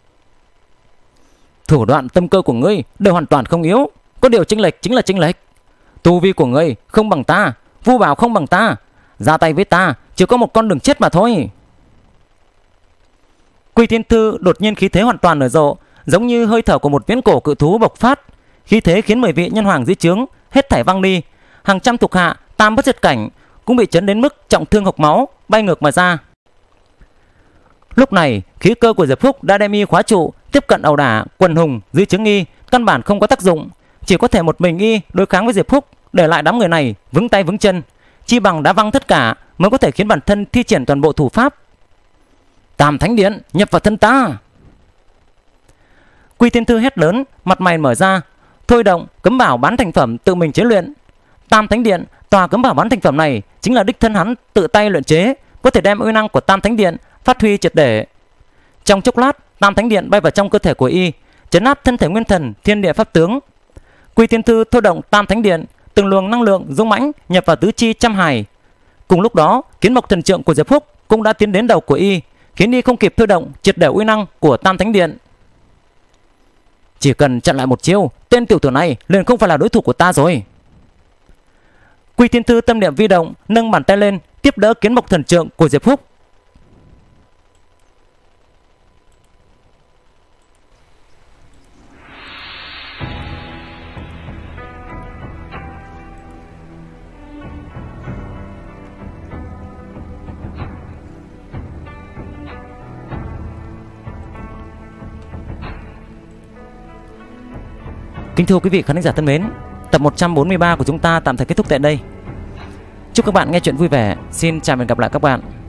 Thủ đoạn tâm cơ của ngươi đều hoàn toàn không yếu, có điều chênh lệch chính là chênh lệch. Tu vi của ngươi không bằng ta, vu bảo không bằng ta, ra tay với ta chỉ có một con đường chết mà thôi. Quy Thiên Thư đột nhiên khí thế hoàn toàn nở rộ, giống như hơi thở của một viễn cổ cự thú bộc phát, khí thế khiến mười vị nhân hoàng dưới trướng hết thảy văng đi, hàng trăm thuộc hạ tam bất diệt cảnh cũng bị chấn đến mức trọng thương hộc máu, bay ngược mà ra. Lúc này khí cơ của Diệp Phúc đã đem y khóa trụ, tiếp cận ẩu đả quần hùng dưới trướng y căn bản không có tác dụng, chỉ có thể một mình y đối kháng với Diệp Phúc, để lại đám người này vững tay vững chân, chi bằng đá văng tất cả mới có thể khiến bản thân thi triển toàn bộ thủ pháp. Tam Thánh Điện nhập vào thân ta. Quy Thiên Thư hét lớn, mặt mày mở ra, thôi động cấm bảo bán thành phẩm tự mình chế luyện. Tam Thánh Điện, tòa cấm bảo bán thành phẩm này chính là đích thân hắn tự tay luyện chế, có thể đem uy năng của Tam Thánh Điện phát huy triệt để. Trong chốc lát, Tam Thánh Điện bay vào trong cơ thể của y, chấn áp thân thể nguyên thần thiên địa pháp tướng. Quy Thiên Thư thôi động Tam Thánh Điện, từng luồng năng lượng dũng mãnh nhập vào tứ chi trăm hài. Cùng lúc đó, Kiến Mộc thần trượng của Diệp Phúc cũng đã tiến đến đầu của y, khiến y không kịp thôi động triệt để uy năng của Tam Thánh Điện. Chỉ cần chặn lại một chiêu, tên tiểu tử này liền không phải là đối thủ của ta rồi. Quy Thiên Thư tâm niệm vi động, nâng bàn tay lên tiếp đỡ Kiến Mộc thần trượng của Diệp Phúc. Kính thưa quý vị khán giả thân mến, tập một trăm bốn mươi ba của chúng ta tạm thời kết thúc tại đây. Chúc các bạn nghe chuyện vui vẻ. Xin chào và hẹn gặp lại các bạn.